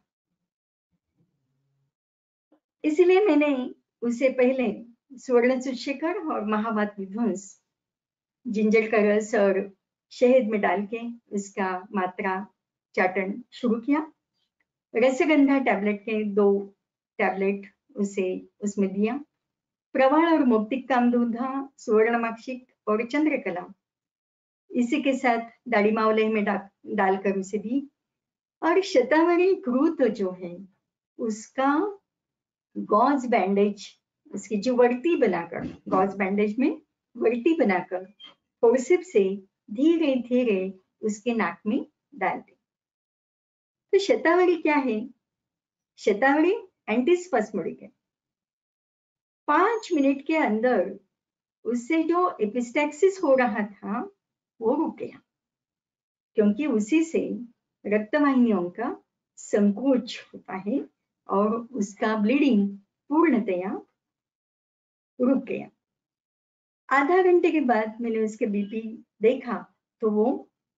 B: इसीलिए मैंने उसे पहले स्वर्ण सुशेखर और महावात विध्वंस जिंजर का रस और शहद में डाल के उसका मात्रा चाटन शुरू किया। रसगंधा टैबलेट के 2 टैबलेट उसे उसमें दिया। प्रवाल और मौक्तिक कामधुधा, सुवर्णमाक्षिक और चंद्रकला इसी के साथ दाढ़ी मावले में डालकर उसे दी। और शतावरी घृत जो है उसका गॉज बैंडेज, उसकी जो वर्ती बनाकर, गॉज बैंडेज में वर्ती बनाकर फोर्सेप्स से धीरे धीरे उसके नाक में डाल दी। तो शतावरी क्या है? शतावरी एंटीस्पास्मोडिक है। 5 मिनट के अंदर उससे जो एपिस्टैक्सिस हो रहा था वो रुक गया, क्योंकि उसी से रक्तवाहिनियों का संकोच होता है और उसका ब्लीडिंग पूर्णतया रुक गया। आधा घंटे के बाद मैंने उसके बीपी देखा तो वो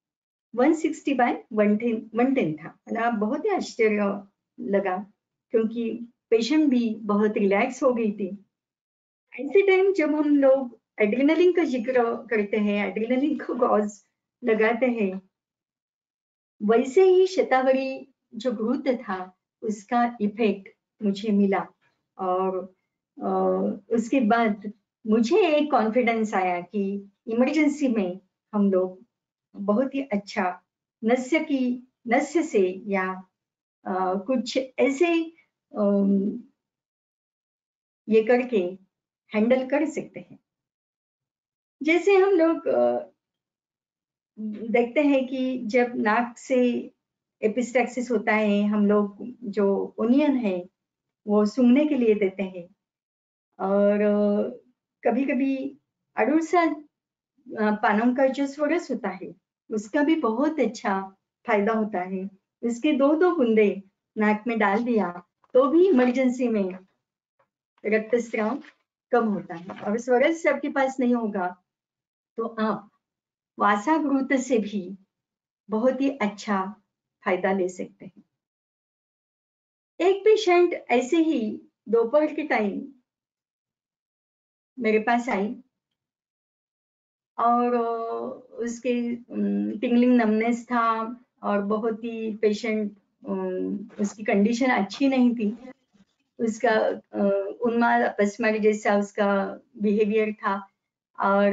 B: 160/110 था। मतलब बहुत ही आश्चर्य लगा, क्योंकि पेशेंट भी बहुत रिलैक्स हो गई थी। ऐसे टाइम जब हम लोग एड्रेनलिन का जिक्र करते हैं, एड्रेनलिन को गॉज लगाते हैं, वैसे ही शतावरी जो घृत था उसका इफेक्ट मुझे मिला और उसके बाद मुझे एक कॉन्फिडेंस आया कि इमरजेंसी में हम लोग बहुत ही अच्छा नस्य से या कुछ ऐसे ये करके हैंडल कर सकते हैं। जैसे हम लोग देखते हैं कि जब नाक से एपिस्टैक्सिस होता है, हम लोग जो ओनियन है वो सूंघने के लिए देते हैं और कभी कभी अड़ूसा पानम का जो स्वरस होता है उसका भी बहुत अच्छा फायदा होता है। उसके 2-2 बूंदे नाक में डाल दिया तो भी इमरजेंसी में रक्तस्राव कम होता है। और स्वरस आपके पास नहीं होगा तो आप वासाघृत से भी बहुत ही अच्छा फायदा ले सकते हैं। एक पेशेंट ऐसे ही दोपहर के टाइम मेरे पास आई और उसके टिंगलिंग नमनेस था और बहुत ही पेशेंट उसकी कंडीशन अच्छी नहीं थी। उसका उन्माद अपस्मार जैसा उसका बिहेवियर था और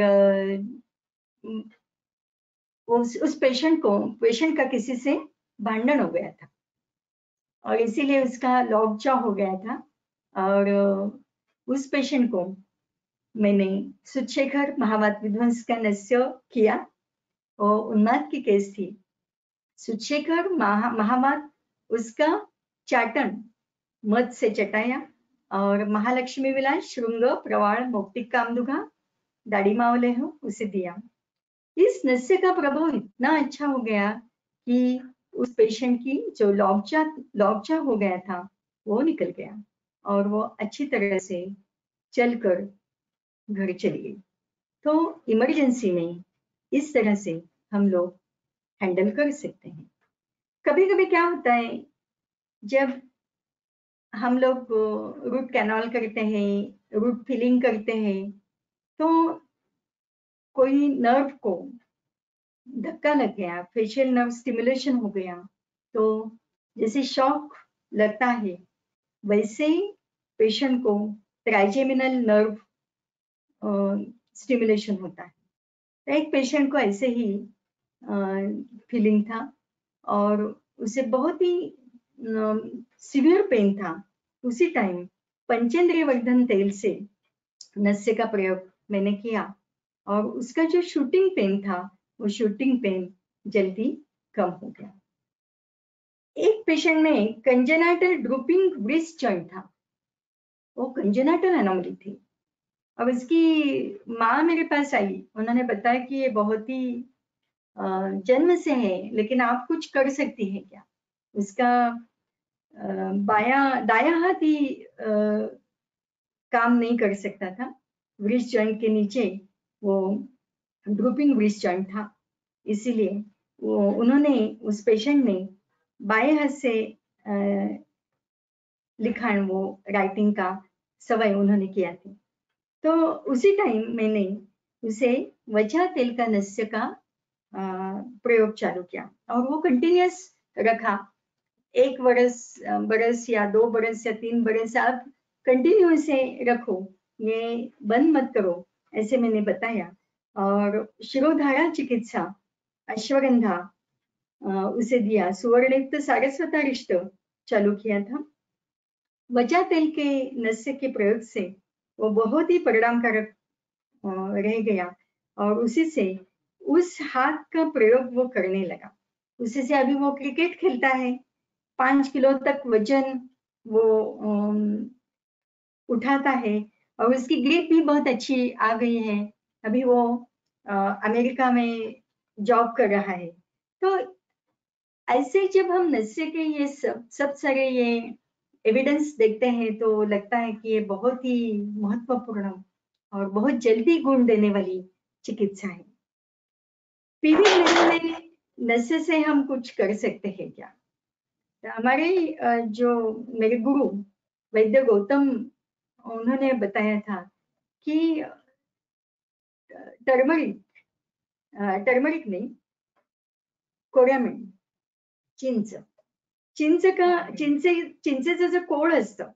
B: उस पेशेंट का किसी से भांडन हो गया था और इसीलिए उसका लॉकजा हो गया था। और उस पेशेंट को मैंने सुशेखर महावात विध्वंस का नस्य किया और उन्माद की केस थी। सुशेखर महावात उसका चाटन मध से चटाया और महालक्ष्मी विलास श्रृंग प्रवाल मौक्तिक कामधुगा दाढ़ी मावले हो उसे दिया। इस नस्य का प्रभाव इतना अच्छा हो गया कि उस पेशेंट की जो लॉकजा हो गया था वो निकल गया और वो अच्छी तरह से चलकर घर चली गई। तो इमरजेंसी में इस तरह से हम लोग हैंडल कर सकते हैं। कभी कभी क्या होता है, जब हम लोग रूट कैनाल करते हैं, रूट फिलिंग करते हैं, तो कोई नर्व को धक्का लग गया, फेशियल नर्व स्टिमुलेशन हो गया, तो जैसे शॉक लगता है वैसे ही पेशेंट को ट्राइजेमिनल नर्व स्टिमुलेशन होता है। एक पेशेंट को ऐसे ही फीलिंग था और उसे बहुत ही सीवियर पेन था। उसी टाइम पंचेंद्रिय वर्धन तेल से नस्य का प्रयोग मैंने किया और उसका जो शूटिंग पेन था वो शूटिंग पेन जल्दी कम हो गया। एक पेशेंट में कंजेनाइटल ड्रूपिंग ब्रिस्ट जॉइंट था, वो कंजेनाइटल एनोमली थी। अब इसकी माँ मेरे पास आई, उन्होंने बताया कि ये बहुत ही जन्म से है, लेकिन आप कुछ कर सकती हैं क्या? उसका दायां हाथ ही काम नहीं कर सकता था, ब्रिस्ट जॉइंट के नीचे वो ड्रूपिंग ब्रिस्ट जॉइंट था, इसीलिए उन्होंने उस पेशेंट ने बाएं हाथ से लिखाण, वो राइटिंग का सवय उन्होंने किया थी। तो उसी टाइम मैंने उसे वजह तेल का नस्य का प्रयोग चालू किया और वो कंटिन्यूअस रखा। 1 बरस या 2 बरस या 3 बरस आप कंटिन्यू इसे रखो, ये बंद मत करो, ऐसे मैंने बताया। और शिरोधारा चिकित्सा, अश्वगंधा उसे दिया, सुवर्णयुक्त सारस्वतारिष्ट चालू किया था। वजह तेल के नस्य के प्रयोग से वो बहुत ही परिणामकारक रह गया और उसी से उस हाथ का प्रयोग वो करने लगा। उसी से अभी वो क्रिकेट खेलता है, 5 किलो तक वजन वो उठाता है और उसकी ग्रिप भी बहुत अच्छी आ गई है। अभी वो अमेरिका में जॉब कर रहा है। तो ऐसे जब हम नस्य के ये सब सारे ये एविडेंस देखते हैं तो लगता है कि ये बहुत ही महत्वपूर्ण और बहुत जल्दी गुण देने वाली चिकित्सा है। पीवी ब्लीडिंग में नस्य से हम कुछ कर सकते हैं क्या? तो हमारे जो मेरे गुरु वैद्य गौतम, उन्होंने बताया था कि टर्मरिक नहीं, कोरियामिन, चिंचेचं जो कोळ असतं,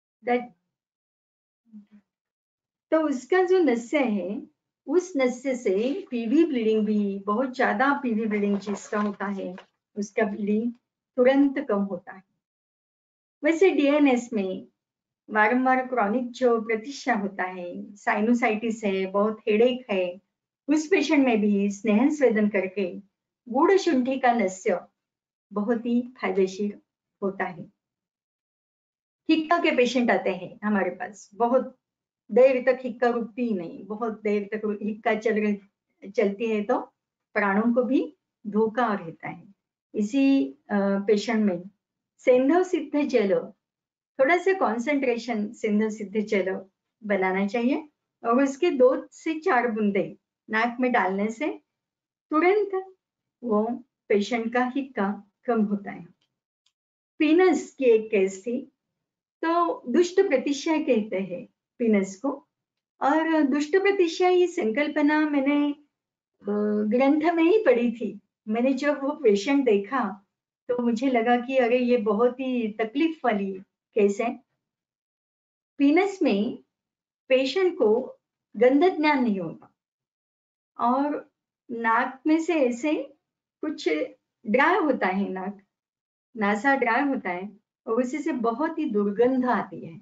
B: तो उसका जो नस्य है, उस नस्य से पीवी ब्लीडिंग भी, बहुत ज्यादा पीवी ब्लीडिंग जिसका होता है उसका ब्लीडिंग तुरंत कम होता है। वैसे डीएनएस में वारंवार क्रॉनिक जो प्रतिष्ठा होता है, साइनोसाइटिस है, बहुत हेडेक है, उस पेशेंट में भी स्नेहन स्वेदन करके गुड़ शुंठी का नस्य बहुत ही फायदेशीर होता है। हिक्का के पेशेंट आते हैं हमारे पास, बहुत देर तक हिक्का रुकती ही नहीं, बहुत देर तक हिक्का चलती है तो प्राणों को भी धोखा रहता है। इसी पेशेंट में सेंधव सिद्ध जल, थोड़ा सा कॉन्सेंट्रेशन सेंधव सिद्ध जल बनाना चाहिए और उसके 2 से 4 बूंदे नाक में डालने से तुरंत वो पेशेंट का हिक्का कम होता है। पीनस की एक केस थी, तो दुष्ट प्रतिशय कहते हैं पीनस को, और दुष्ट प्रतिशय ये संकल्पना मैंने ग्रंथ में ही पढ़ी थी। मैंने जब वो पेशेंट देखा तो मुझे लगा कि अरे ये बहुत ही तकलीफ वाली केस है। पीनस में पेशेंट को गंध ज्ञान नहीं होता और नाक में से ऐसे कुछ ड्राई होता है, नासा ड्राई होता है और उसी से बहुत ही दुर्गंध आती है।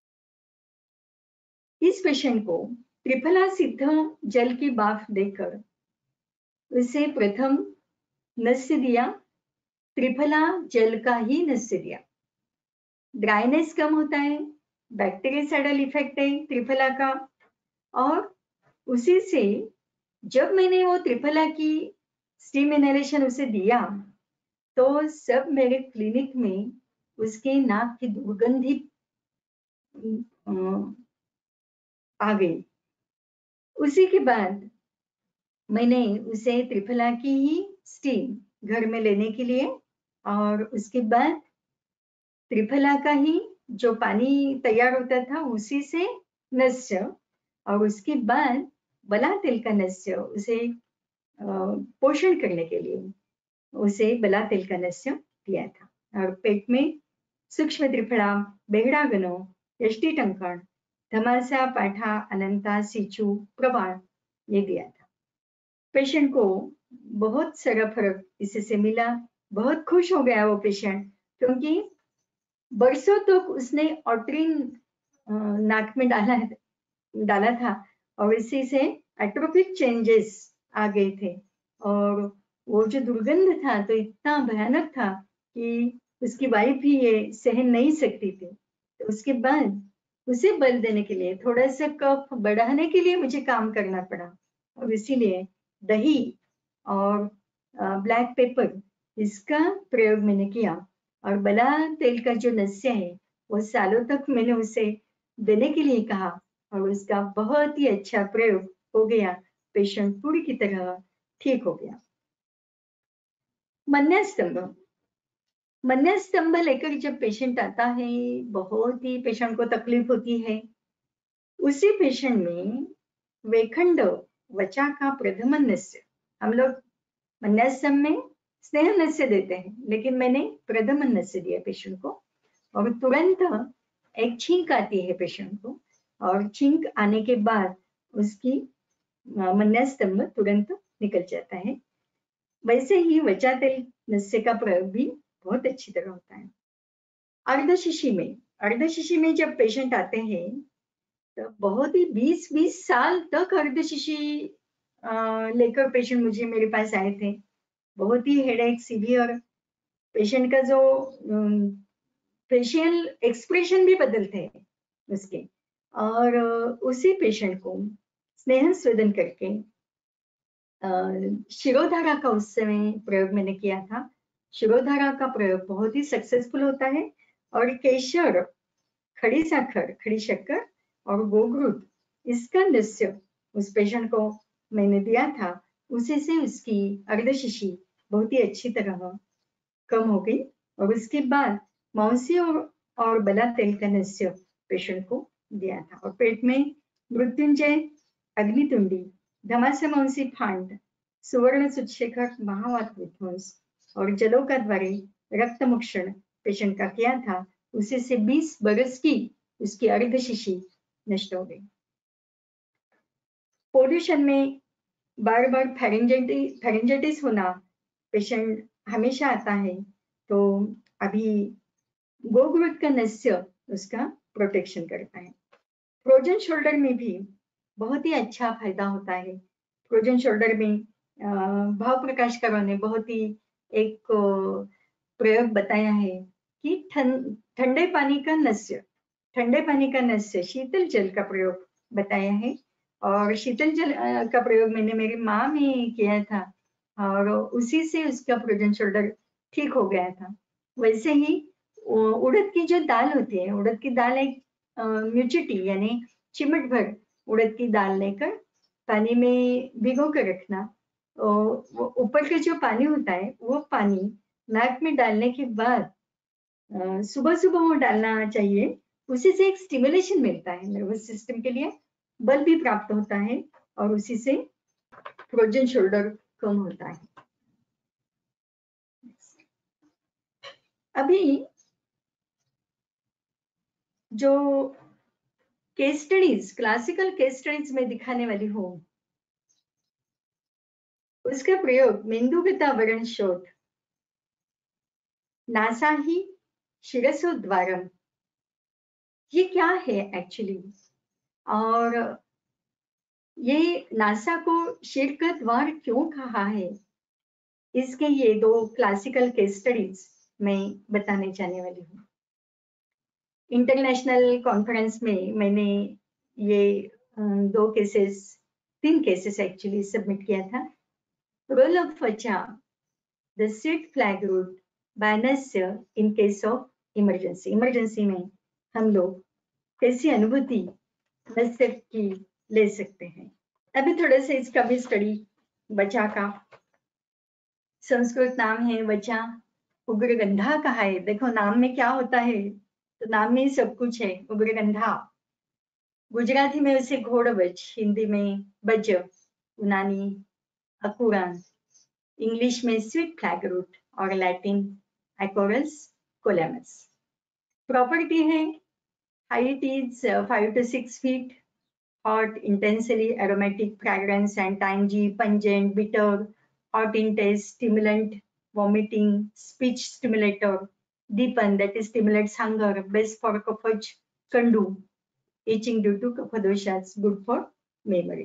B: इस पेशेंट को त्रिफला सिद्ध जल की बाफ देकर उसे प्रथम नस्य दिया, त्रिफला जल का ही नस्य दिया। ड्राइनेस कम होता है, बैक्टीरियासाइडल इफेक्ट है त्रिफला का, और उसी से जब मैंने वो त्रिफला की स्टीम इनहेलेशन उसे दिया तो सब मेरे क्लिनिक में उसके नाक की दुर्गंधी आ गई। उसी के बाद मैंने उसे त्रिफला की ही स्टीम घर में लेने के लिए, और उसके बाद त्रिफला का ही जो पानी तैयार होता था उसी से नस्य, और उसके बाद बला तेल का नस्य उसे पोषण करने के लिए उसे बला तेल का नस्य दिया था। और पेट में सूक्ष्म त्रिफला, बेहड़ा गनो, यष्टि टंकण, धमासा, पाठा, अनंता, सीचू, प्रवाल ये दिया था। पेशेंट को बहुत सारा फर्क इससे मिला, बहुत खुश हो गया वो पेशेंट, क्योंकि बरसों तक उसने ऑट्रिन नाक में डाला था और इसी से एट्रोपिक चेंजेस आ गए थे और वो जो दुर्गंध था तो इतना भयानक था कि उसकी वाइफ भी ये सहन नहीं सकती थी, तो उसके बाद उसे बल देने के लिए, थोड़ा सा कफ बढ़ाने के लिए मुझे काम करना पड़ा, और इसीलिए दही और ब्लैक पेपर इसका प्रयोग मैंने किया, और बला तेल का जो नस्य है वो सालों तक मैंने उसे देने के लिए कहा, और उसका बहुत ही अच्छा प्रयोग हो गया, पेशेंट पूरी की तरह ठीक हो गया। मन्यास्तंभ, मन्यास्तंभ लेकर जब पेशेंट आता है, बहुत ही पेशेंट को तकलीफ होती है, उसी पेशेंट में वेखंड वचा का प्रथम नस्य, हम लोग मन्यास्तंभ में स्नेह नस्य देते हैं, लेकिन मैंने प्रथम नस्य दिया पेशेंट को, और तुरंत एक छींक आती है पेशेंट को, और छींक आने के बाद उसकी मन्यास्तंभ तुरंत निकल जाता है। वैसे ही वचा तेल नस्य का प्रयोग भी बहुत अच्छी तरह होता है। अर्धशिशी में जब पेशेंट आते हैं तो बहुत ही 20-20 साल तक अर्धशिशी लेकर पेशेंट मेरे पास आए थे। बहुत ही हेडेक, सीवियर, पेशेंट का जो फेशियल एक्सप्रेशन भी बदलते हैं उसके, और उसी पेशेंट को स्नेह स्वेदन करके शिरोधारा का उस समय प्रयोग मैंने किया था। शिरोधारा का प्रयोग बहुत ही सक्सेसफुल होता है, और केशर, खड़ी साखर, खड़ी शक्कर और गोघृत, इसका नस्य उस पेशेंट को मैंने दिया था, उसी से उसकी अर्धशिशी बहुत ही अच्छी तरह कम हो गई, और उसके बाद मौसी और बला तेल का नस्य पेशेंट को दिया था, और पेट में मृत्युंजय, अग्नितुंडी, धमासा मौसी फांड, सुवर्ण सुचेखर महावात विध्वंस और जलोका द्वारे रक्त मोक्षण पेशेंट का किया था, उसी से 20 बरस की उसकी अर्धशिशी नष्ट हो गई। पोल्यूशन में बार बार फेरेंजाइटिस होना पेशेंट हमेशा आता है, तो अभी गोघृत का नस्य उसका प्रोटेक्शन करता है। फ्रोजन शोल्डर में भी बहुत ही अच्छा फायदा होता है। फ्रोजन शोल्डर में भाव प्रकाशकरों ने बहुत ही एक प्रयोग बताया है कि ठंडे पानी का नस्य शीतल जल का प्रयोग बताया है, और शीतल जल का प्रयोग मैंने मेरी माँ में किया था, और उसी से उसका फ्रोजन शोल्डर ठीक हो गया था। वैसे ही उड़द की जो दाल होती है, उड़द की दाल एक म्यूचिटी यानी चिमट भर उड़द की दाल लेकर पानी में भिगो कर रखना, ऊपर का जो पानी होता है वो पानी नाक में डालने के बाद सुबह सुबह वो डालना चाहिए, उसी से एक स्टिमुलेशन मिलता है नर्वस सिस्टम के लिए, बल भी प्राप्त होता है, और उसी से फ्रोजन शोल्डर कम होता है। अभी जो case studies, classical case studies में दिखाने वाली हूँ, उसका प्रयोग मेंदुगता वरण शोध, नासा ही शिरसोद्वारम, ये क्या है एक्चुअली, और ये नासा को शिर का द्वार क्यों कहा है, इसके ये 2 क्लासिकल केस स्टडीज मैं बताने जाने वाली हूँ। इंटरनेशनल कॉन्फ्रेंस में मैंने ये 3 केसेस एक्चुअली सबमिट किया था। रोल ऑफ वचा, the sweet flag root by नस्य इन केस ऑफ इमरजेंसी में हम लोग कैसी अनुभूति नस्य की ले सकते हैं। अभी थोड़ा सा इसका भी स्टडी, वचा का संस्कृत नाम है वचा, उग्रगंधा कहा है। देखो नाम में क्या होता है, तो नाम में ही सब कुछ है। उग्रगंधा, गुजराती में उसे घोड़वच, हिंदी में बज, यूनानी अकुरान, इंग्लिश में स्वीट फ्लैग रूट, और लैटिन एकोरस कोलेमस। प्रॉपर्टी है, height is 5 to 6 feet, hot, intensely aromatic fragrance and tangy, pungent, bitter, hot in taste, stimulant, vomiting, speech stimulator, deepen, that is stimulates hunger, best for kaphaj, kandu, itching due to kaphadoshas, good for memory.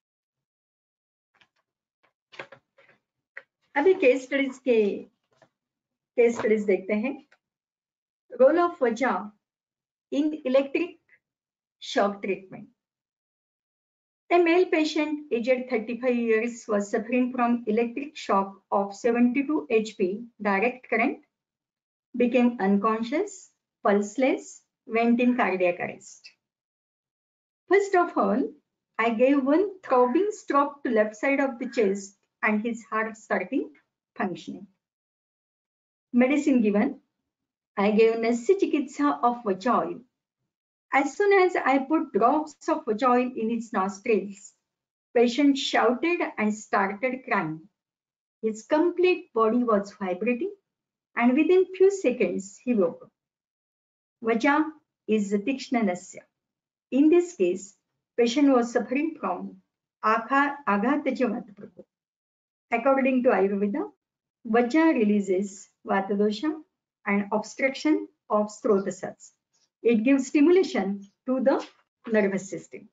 B: अभी case studies के case studies देखते हैं। Role of वजा in electric shock treatment. A male patient aged 35 years was suffering from electric shock of 72 HP direct current, became unconscious, pulseless, went in cardiac arrest. First of all, I gave one throbbing stroke to left side of the chest and his heart starting functioning. Medicine given, I gave Nasya Chikitsa of Vacha oil. As soon as I put drops of Vacha oil in his nostrils, patient shouted and started crying. His complete body was vibrating and within few seconds he woke up. Vacha is Tikshna Nasya. In this case, patient was suffering from Aghataja Vataprako. According to Ayurveda, Vacha releases Vatadosha and obstruction of Srotasas. It gives stimulation to the nervous system.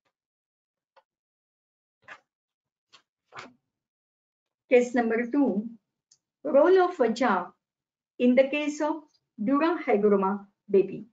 B: Case number 2, role of Vacha in the case of dura hygroma baby.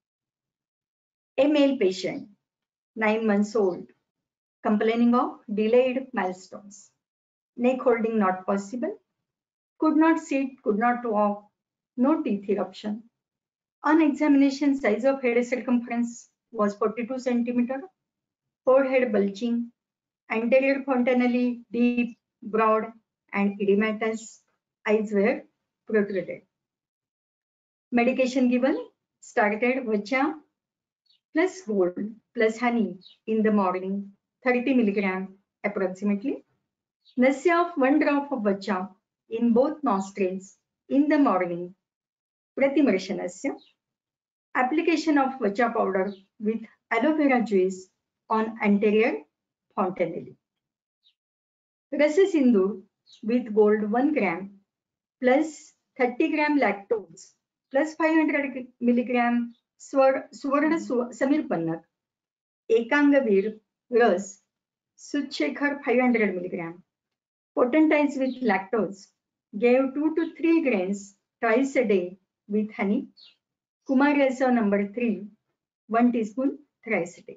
B: A male patient, 9 months old, complaining of delayed milestones, neck holding not possible, could not sit, could not walk, no teeth eruption. On examination, size of head circumference was 42 centimeter, forehead bulging, anterior fontanelle deep, broad, and edematous. Eyes were protruded. Medication given, started Vacha plus gold plus honey in the morning, 30 milligram approximately. Nasya of 1 drop of Vacha in both nostrils in the morning, Pratimarsha Nasya. Application of Vacha powder with aloe vera juice on anterior fontanelle. Rasa Sindur with gold 1 gram plus 30 gram lactose plus 500 milligram Suvarna Samir Pannak. Ekangavir Ras Suchekhar 500 milligram. Potentized with lactose. Gave 2 to 3 grains twice a day with honey. Kumar Rasa number 3, 1 teaspoon thrice a day.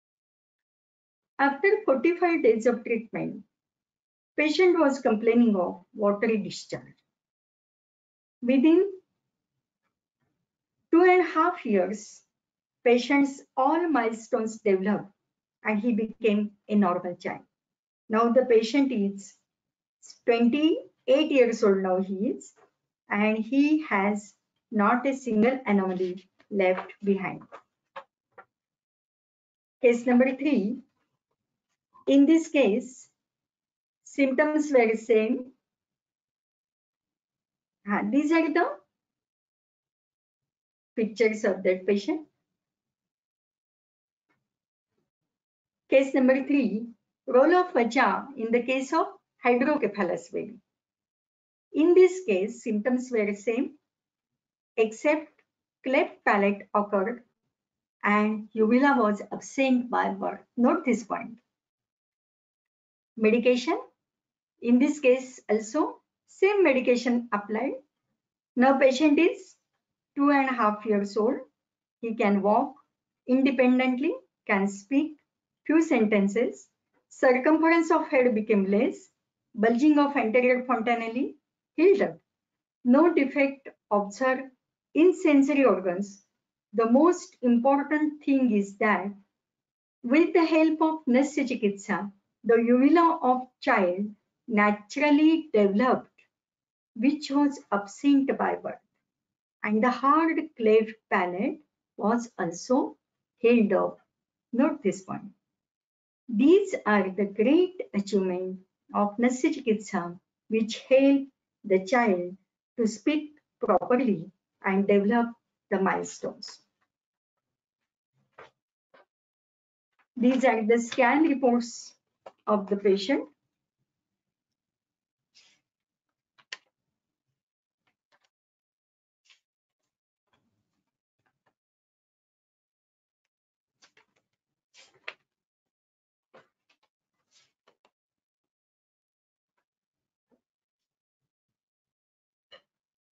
B: After 45 days of treatment, patient was complaining of watery discharge. Within 2.5 years, patient's all milestones developed and he became a normal child. Now the patient is 28 years old now he is, and he has not a single anomaly left behind. Case number 3. In this case, symptoms were the same. These are the pictures of that patient. Case number 3, role of Vacha in the case of hydrocephalus baby. In this case, symptoms were the same, except cleft palate occurred and uvula was absent by birth. Note this point. Medication, in this case also, same medication applied. Now patient is 2.5 years old. He can walk independently, can speak few sentences. Circumference of head became less. Bulging of anterior fontanelle healed up. No defect observed in sensory organs. The most important thing is that with the help of Nasya Chikitsa, the uvula of child naturally developed, which was absent by birth, and the hard cleft palate was also healed up. Note this point. These are the great achievements of Nasya Chikitsa, which help the child to speak properly and develop the milestones. These are the scan reports of the patient.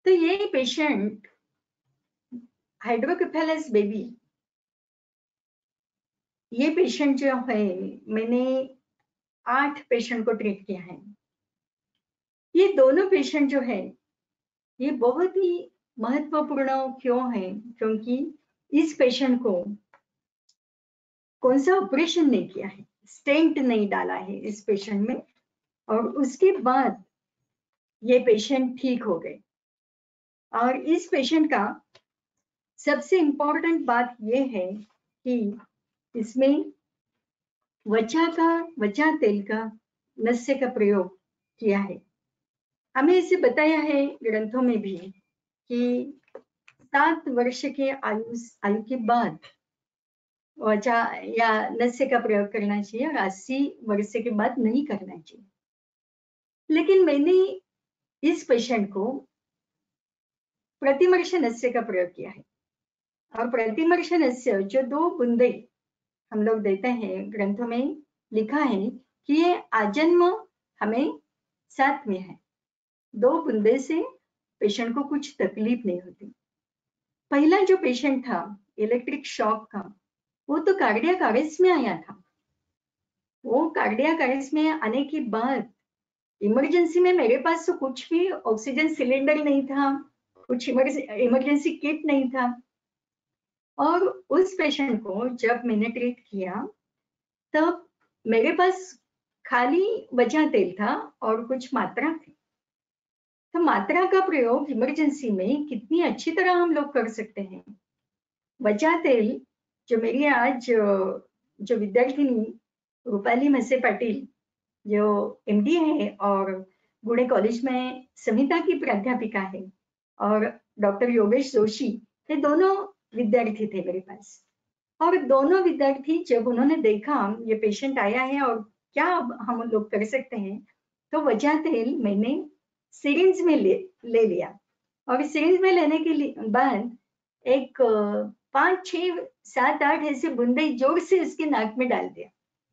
B: तो ये patient hydrocephalus baby, ये patient जो है, मैंने 8 patient को treat किया है। ये दोनों पेशेंट जो है ये बहुत ही महत्वपूर्ण क्यों है, क्योंकि इस पेशेंट को कौन सा ऑपरेशन नहीं किया है, स्टेंट नहीं डाला है इस पेशेंट में, और उसके बाद ये पेशेंट ठीक हो गए। और इस पेशेंट का सबसे इम्पोर्टेंट बात ये है कि इसमें वचा तेल का नस्य का प्रयोग किया है। हमें इसे बताया है ग्रंथों में भी कि 7 वर्ष के आयु के बाद वचा या नस्य का प्रयोग करना चाहिए और 80 वर्ष के बाद नहीं करना चाहिए। लेकिन मैंने इस पेशेंट को प्रतिमर्श नस्य का प्रयोग किया है, और प्रतिमर्श नस्य जो 2 बूंदे हम लोग देते हैं, ग्रंथों में लिखा है कि ये आजन्म हमें साथ में है। 2 बूंदे से पेशेंट को कुछ तकलीफ नहीं होती। पहला जो पेशेंट था इलेक्ट्रिक शॉक का, वो तो कार्डियक अरेस्ट में आया था। वो कार्डियक अरेस्ट में आने के बाद इमरजेंसी में मेरे पास तो कुछ भी ऑक्सीजन सिलेंडर नहीं था, कुछ इमरजेंसी किट नहीं था, और उस पेशेंट को जब मैंने ट्रीट किया तब मेरे पास खाली वचा तेल था और कुछ मात्रा थी। तो मात्रा का प्रयोग इमरजेंसी में कितनी अच्छी तरह हम लोग कर सकते हैं। वचा तेल जो मेरी आज जो विद्यार्थिनी रूपाली मसे पाटिल जो एमडी है और गुणे कॉलेज में संहिता की प्राध्यापिका है, और डॉक्टर योगेश जोशी, ये दोनों विद्यार्थी थे मेरे पास। और दोनों विद्यार्थी जब उन्होंने देखा ये पेशेंट आया है और क्या हम लोग कर सकते हैं, तो वचा तेल मैंने सिरिंज में ले लिया, और सिरिंज में लेने के बाद एक 5, 6, 7, 8 ऐसे बूंदे जोर से इसके नाक में डाल दिया।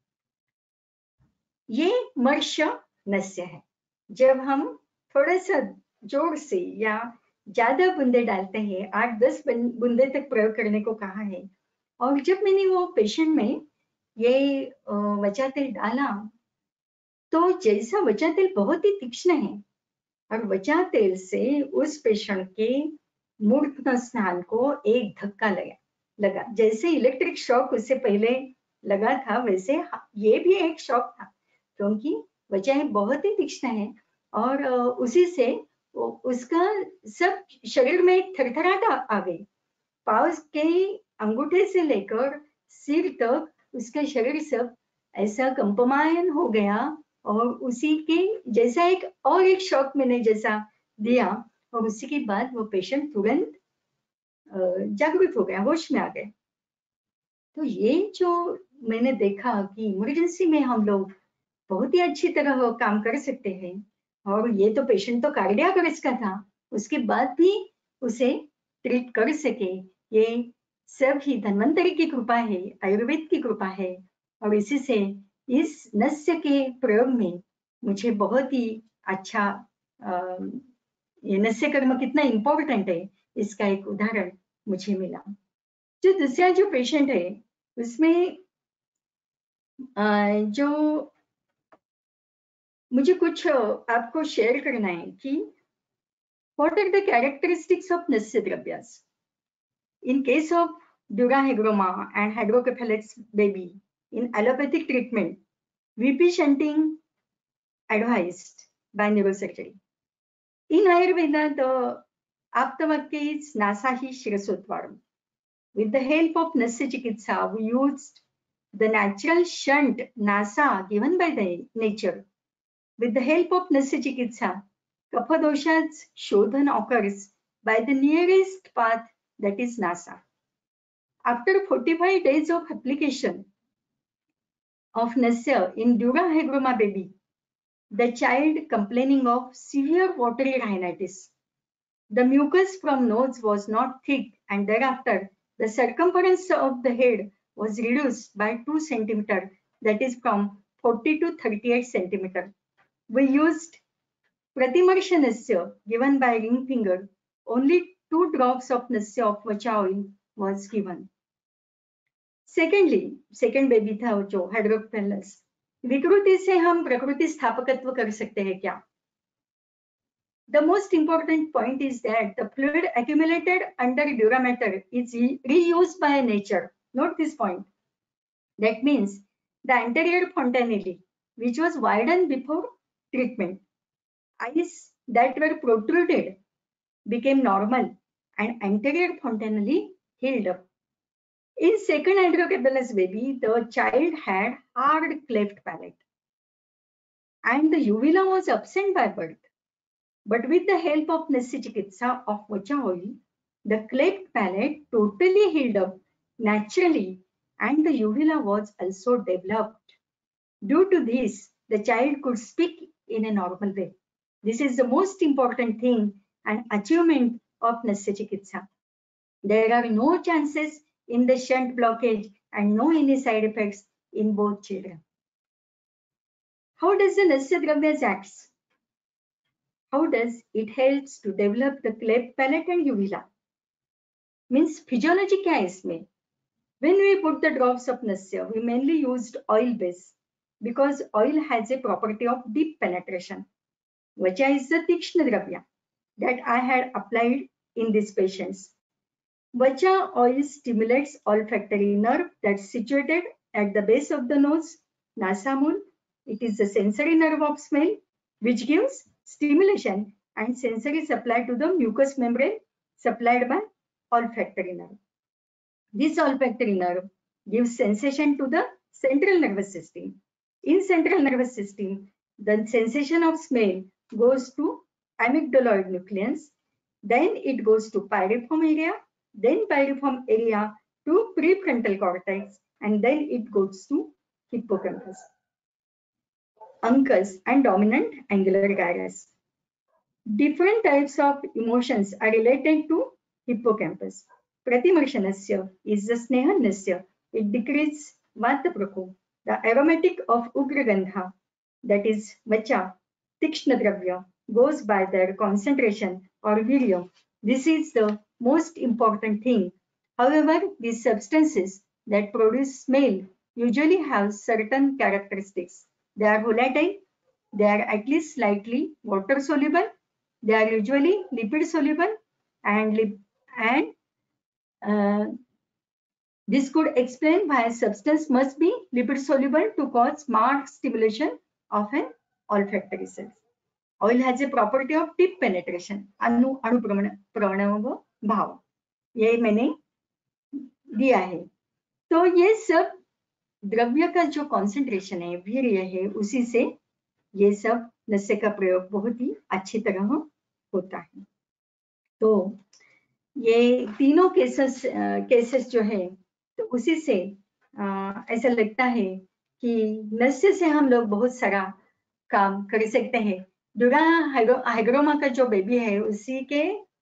B: ये मर्श नस्य है। जब हम थोड़ा सा जोर से या ज्यादा बूंदे डालते हैं, 8-10 बूंदे तक प्रयोग करने को कहा है, और जब मैंने वो पेशेंट में ये वचा तेल डाला तो जैसा वचा तेल बहुत ही तीक्ष्ण है, और वचा तेल से उस पेशेंट के मूर्ध स्थान को एक धक्का लगा। जैसे इलेक्ट्रिक शॉक उससे पहले लगा था, वैसे ये भी एक शॉक था, क्योंकि वचा बहुत ही तीक्ष्ण है, और उसी से उसका सब शरीर में थरथराहट आ गई। पाँव के अंगूठे से लेकर सिर तक उसका शरीर सब ऐसा कंपमान हो गया, और उसी के जैसा एक शॉक मैंने जैसा दिया, और उसी के बाद वो पेशेंट तुरंत जागृत हो गया, होश में आ गए। तो ये जो मैंने देखा कि इमरजेंसी में हम लोग बहुत ही अच्छी तरह काम कर सकते हैं, और ये तो पेशेंट तो कार्डियक अरेस्ट का था, उसके बाद भी उसे ट्रीट कर सके, ये सब ही धन्वंतरी की कृपा है, आयुर्वेद की कृपा है। और इसी से इस नस्य के प्रयोग में मुझे बहुत ही अच्छा ये नस्य कर्म कितना इंपॉर्टेंट है, इसका एक उदाहरण मुझे मिला। जो दूसरा जो पेशेंट है उसमें जो मुझे कुछ आपको शेयर करना है कि what are the characteristics of nasya dravyas in case of dura hygroma and hydrocephalus baby in allopathic treatment. VP shunting advised by neurosurgery. In Ayurveda, the aptavakya is nasa hi shirasotvaram. With the help of nasya chikitsa, we used the natural shunt nasa given by the nature. With the help of nasya chikitsa, kapha dosha's shodhan occurs by the nearest path, that is nasa. After 45 days of application of nasya in dura hygroma baby, the child complaining of severe watery rhinitis. The mucus from nose was not thick, and thereafter the circumference of the head was reduced by 2 centimeters, that is from 40 to 38 centimeters. We used Pratimarsha Nasya given by ring finger only 2 drops of nasya of vacha oil was given. Secondly, second baby था जो हाइड्रोपेलस, विकृति से हम प्रकृति स्थापकत्व कर सकते हैं क्या? The most important point is that the fluid accumulated under dura-mater is reused by nature. Note this point. That means the anterior fontanelle, which was widened before treatment, eyes that were protruded became normal and anterior fontanelle healed up. In second hydrocephalus baby, the child had hard cleft palate and the uvula was absent by birth. But with the help of Nasya Chikitsa of vacha oil, the cleft palate totally healed up naturally and the uvula was also developed. Due to this, the child could speak in a normal way. This is the most important thing and achievement of Nasya Chikitsa. There are no chances in the shunt blockage and no any side effects in both children. How does the Nasya Dravya acts? How does it helps to develop the cleft palate and uvula? Means physiology क्या है इसमें? When we put the drops of Nasya, we mainly used oil base because oil has a property of deep penetration. Vacha is the Tikshna Dravya that I had applied in these patients. Vacha oil stimulates olfactory nerve that's situated at the base of the nose, nasamul. It is the sensory nerve of smell which gives stimulation and sensory supply to the mucous membrane supplied by olfactory nerve. This olfactory nerve gives sensation to the central nervous system. In central nervous system, the sensation of smell goes to amygdaloid nucleus, then it goes to pyriform area, then pyriform area to prefrontal cortex, and then it goes to hippocampus, uncus, and dominant angular gyrus. Different types of emotions are related to hippocampus. Pratimarshanasya is the snehanasya. It decreases vata prakop. The aromatic of ugragandha, that is vacha, tikshna dravya, goes by their concentration or virya. This is the most important thing. However, these substances that produce smell usually have certain characteristics. They are volatile, they are at least slightly water soluble, they are usually lipid soluble, and this could explain why a substance must be lipid soluble to cause marked stimulation of an olfactory cells. Oil has a property of deep penetration, अणु प्रणव भाव, ये मैंने दिया है. तो ये सब द्रव्य का जो कॉन्सेंट्रेशन है, वीर्य है, उसी से ये सब नस्य का प्रयोग बहुत ही अच्छी तरह होता है. तो ये तीनों केसेस जो है, तो उसी से ऐसा लगता है कि नस्य से हम लोग बहुत सारा काम कर सकते हैं. डुरा हाइग्रोमा का जो बेबी है, उसी के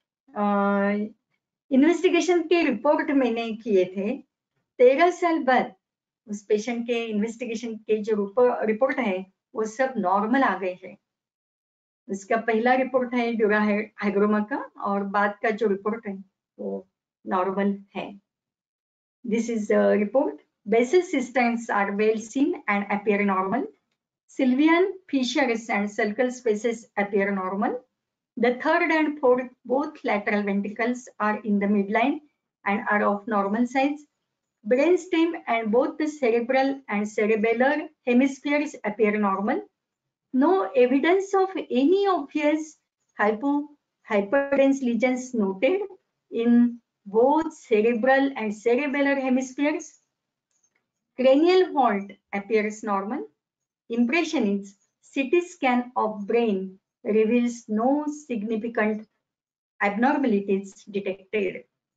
B: इन्वेस्टिगेशन के रिपोर्ट मैंने किए थे. 13 साल बाद उस पेशेंट के इन्वेस्टिगेशन के जो रिपोर्ट है वो सब नॉर्मल आ गए हैं. उसका पहला रिपोर्ट है ड्यूरा हाइग्रोमा का, और बाद का जो रिपोर्ट है वो नॉर्मल है. This is report. Basal cisterns are well seen and appear normal. Sylvian fissures and sulcal spaces appear normal. The third and fourth, both lateral ventricles are in the midline and are of normal size. Brainstem and both the cerebral and cerebellar hemispheres appear normal. No evidence of any obvious hyperdense lesions noted in both cerebral and cerebellar hemispheres. Cranial vault appears normal. Impression is CT scan of brain reveals no significant abnormalities detected.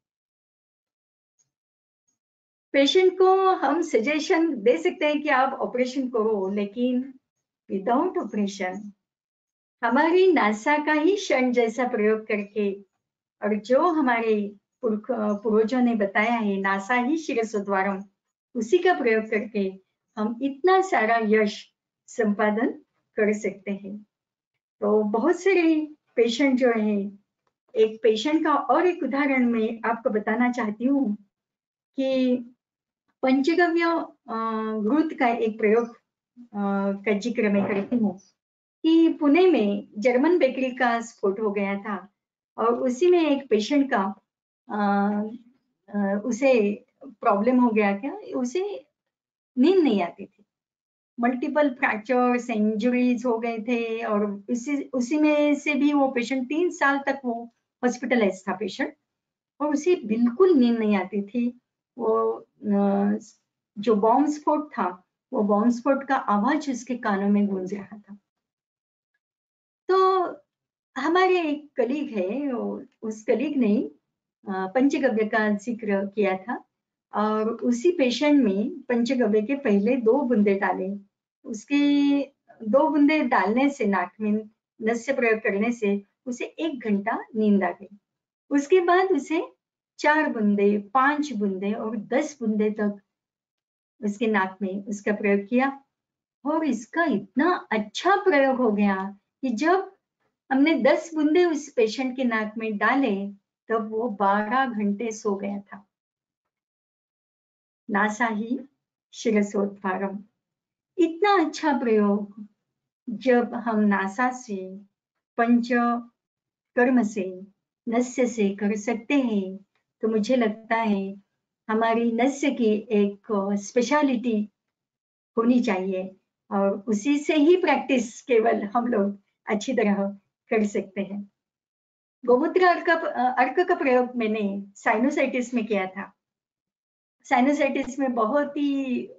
B: Patient को हम suggestion दे सकते हैं कि आप operation करो, लेकिन without operation हमारी NASA का ही शंट जैसा प्रयोग करके, और जो हमारे पूर्वजों ने बताया है, नासा ही शिरस्वद्वारम, उसी का प्रयोग करके हम इतना सारा यश संपादन कर सकते हैं. तो बहुत सारे पेशेंट जो है एक पेशेंट का और एक उदाहरण मैं आपको बताना चाहती हूँ कि पंचगव्य घृत का एक प्रयोग का जिक्र मैं करती हूँ कि पुणे में जर्मन बेकरी का स्फोट हो गया था और उसी में एक पेशेंट का उसे प्रॉब्लम हो गया, क्या उसे नींद नहीं आती थी, मल्टीपल फ्रैक्चर्स इंजरीज हो गए थे और उसी में से भी वो पेशेंट 3 साल तक वो हॉस्पिटलाइज था पेशेंट, और उसे बिल्कुल नींद नहीं आती थी। वो जो बॉम्ब स्फोट था, वो बॉम्ब स्फोट का आवाज उसके कानों में गूंज रहा था। तो हमारे एक कलीग है, उस कलीग ने पंचगव्य का जिक्र किया था और उसी पेशेंट में पंचगव्य के पहले 2 बूंदे डाले। उसके 2 बूंदे डालने से नाक में नस्य प्रयोग करने से उसे 1 घंटा नींद आ गई। उसके बाद उसे 4 बूंदे, 5 बूंदे और 10 बूंदे तक उसके नाक में उसका प्रयोग किया और इसका इतना अच्छा प्रयोग हो गया कि जब हमने 10 बूंदे उस पेशेंट के नाक में डाले तब वो 12 घंटे सो गया था। नासा ही शिरसोद्धारम, इतना अच्छा प्रयोग जब हम नासा से, पंच कर्म से, नस्य से कर सकते हैं तो मुझे लगता है हमारी नस्य की एक स्पेशलिटी होनी चाहिए और उसी से ही प्रैक्टिस केवल हम लोग अच्छी तरह कर सकते हैं। गोमूत्र अर्क का प्रयोग मैंने साइनोसाइटिस में किया था। साइनोसाइटिस में बहुत ही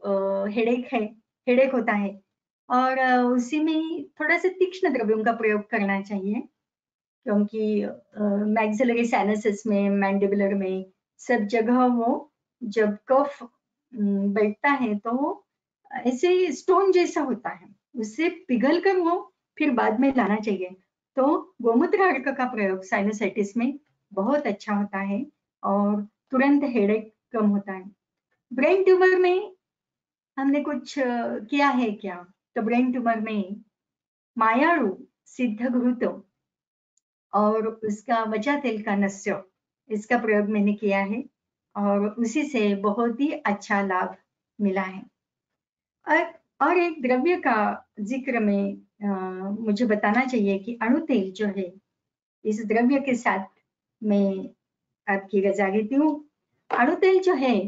B: हेडेक होता है और उसी में थोड़ा सा तीक्ष्ण द्रव्यों का प्रयोग करना चाहिए क्योंकि मैक्सिलरी साइनसेस में, मैंडिबुलर में सब जगह वो जब कफ बैठता है तो वो ऐसे स्टोन जैसा होता है, उससे पिघल कर वो फिर बाद में लाना चाहिए। तो गोमूत्र अर्क का प्रयोग साइनोसाइटिस में बहुत अच्छा होता है और तुरंत हेडेक कम होता है। ब्रेन ट्यूमर में हमने कुछ किया है क्या? तो ब्रेन ट्यूमर में मायाळु सिद्ध घृत और उसका वचा तेल का नस्य, इसका प्रयोग मैंने किया है और उसी से बहुत ही अच्छा लाभ मिला है। और एक द्रव्य का जिक्र में मुझे बताना चाहिए कि अणु तेल जो है, इस द्रव्य के साथ मैं आपकी रजा लेती हूँ। अणु तेल जो है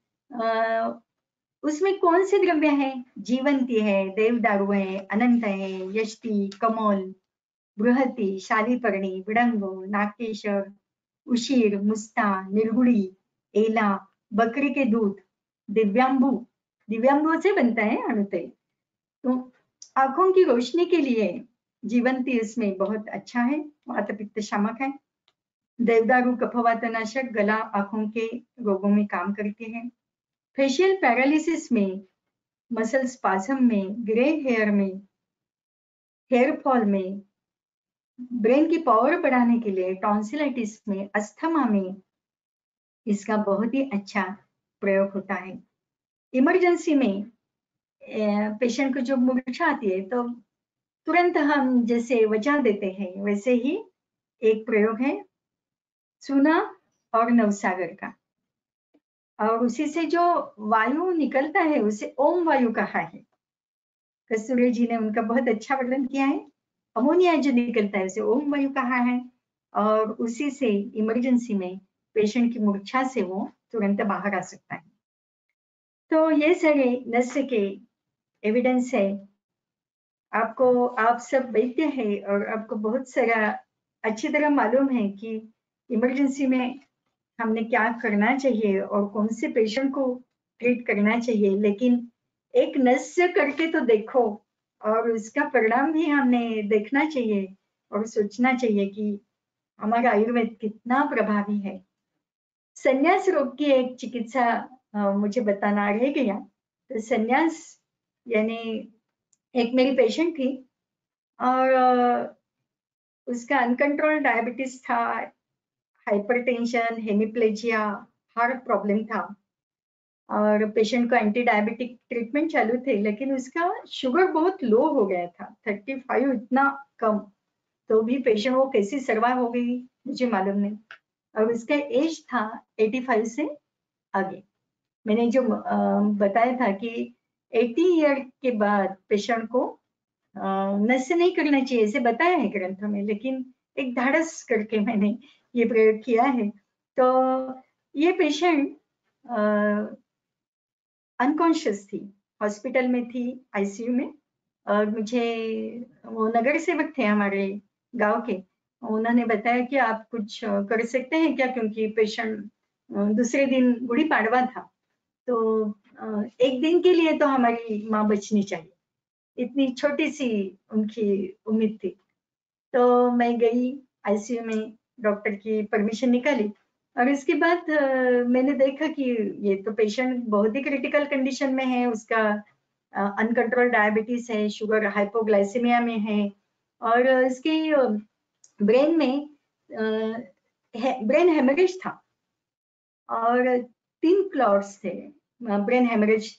B: उसमें कौन से द्रव्य है? जीवंती है, देवदारू है, अनंत है, यष्टि, कमल, बृहति, शालीपर्णी, विडंगो, नागकेशर, उशीर, मुस्ता, निर्गुड़ी, एला, बकरी के दूध, दिव्यांबू, दिव्यांबू से बनता है अणु तेल। तो आंखों की रोशनी के लिए जीवंती इसमें बहुत अच्छा है, वात पित्त शामक है। देवदारू कफवातनाशक, गला आंखों के रोगों में काम करते हैं। फेशियल पैरालिसिस में, मसल स्पाज्म में, ग्रे हेयर में, हेयर फॉल में, ब्रेन की पावर बढ़ाने के लिए, टॉन्सिलाइटिस में, अस्थमा में इसका बहुत ही अच्छा प्रयोग होता है। इमरजेंसी में पेशेंट को जब मूर्छा आती है तो तुरंत हम जैसे वजा देते हैं वैसे ही एक प्रयोग है चूना और नवसागर का, और उसी से जो वायु निकलता है उसे ओम वायु कहा है। कस्तूरी जी ने उनका बहुत अच्छा वर्णन किया है। अमोनिया जो निकलता है उसे ओम वायु कहा है और उसी से इमरजेंसी में पेशेंट की मूर्छा से वो तुरंत बाहर आ सकता है। तो ये सारे नस्य के एविडेंस है। आपको, आप सब वैद्य है और आपको बहुत सारा अच्छी तरह मालूम है कि इमरजेंसी में हमने क्या करना चाहिए और कौन से पेशेंट को ट्रीट करना चाहिए, लेकिन एक नस्य करके तो देखो और उसका परिणाम भी हमने देखना चाहिए और सोचना चाहिए कि हमारा आयुर्वेद कितना प्रभावी है। संन्यास रोग की एक चिकित्सा मुझे बताना रह गया। तो संन्यास यानी एक मेरी पेशेंट थी और उसका अनकंट्रोल डायबिटीज था, हाइपरटेंशन, हेमिप्लेजिया, हार्ट प्रॉब्लम था और पेशेंट को एंटी डायबिटिक ट्रीटमेंट चालू थे, लेकिन उसका शुगर बहुत लो हो गया था, 35, इतना कम। तो भी पेशेंट वो कैसी सर्वाइव हो गई मुझे मालूम नहीं। और उसका एज था 85 से आगे। मैंने जो बताया था कि 80 ईयर के बाद पेशेंट को नस्य नहीं करना चाहिए, ऐसे बताया है ग्रंथों में, लेकिन एक धाड़स करके मैंने ये प्रयोग किया है। तो ये पेशेंट अनकॉन्शियस थी, हॉस्पिटल में थी, आईसीयू में, और मुझे वो नगर सेवक थे हमारे गांव के, उन्होंने बताया कि आप कुछ कर सकते हैं क्या, क्योंकि पेशेंट दूसरे दिन गुड़ी पाड़वा था, तो एक दिन के लिए तो हमारी माँ बचनी चाहिए, इतनी छोटी सी उनकी उम्मीद थी। तो मैं गई आईसीयू में, डॉक्टर की परमिशन निकाली, और इसके बाद मैंने देखा कि ये तो पेशेंट बहुत ही क्रिटिकल कंडीशन में है, उसका अनकंट्रोल डायबिटीज है, शुगर हाइपोग्लाइसेमिया में है, और इसके ब्रेन में ब्रेन हेमरेज था, और 3 क्लॉट्स थे, ब्रेन हेमरेज,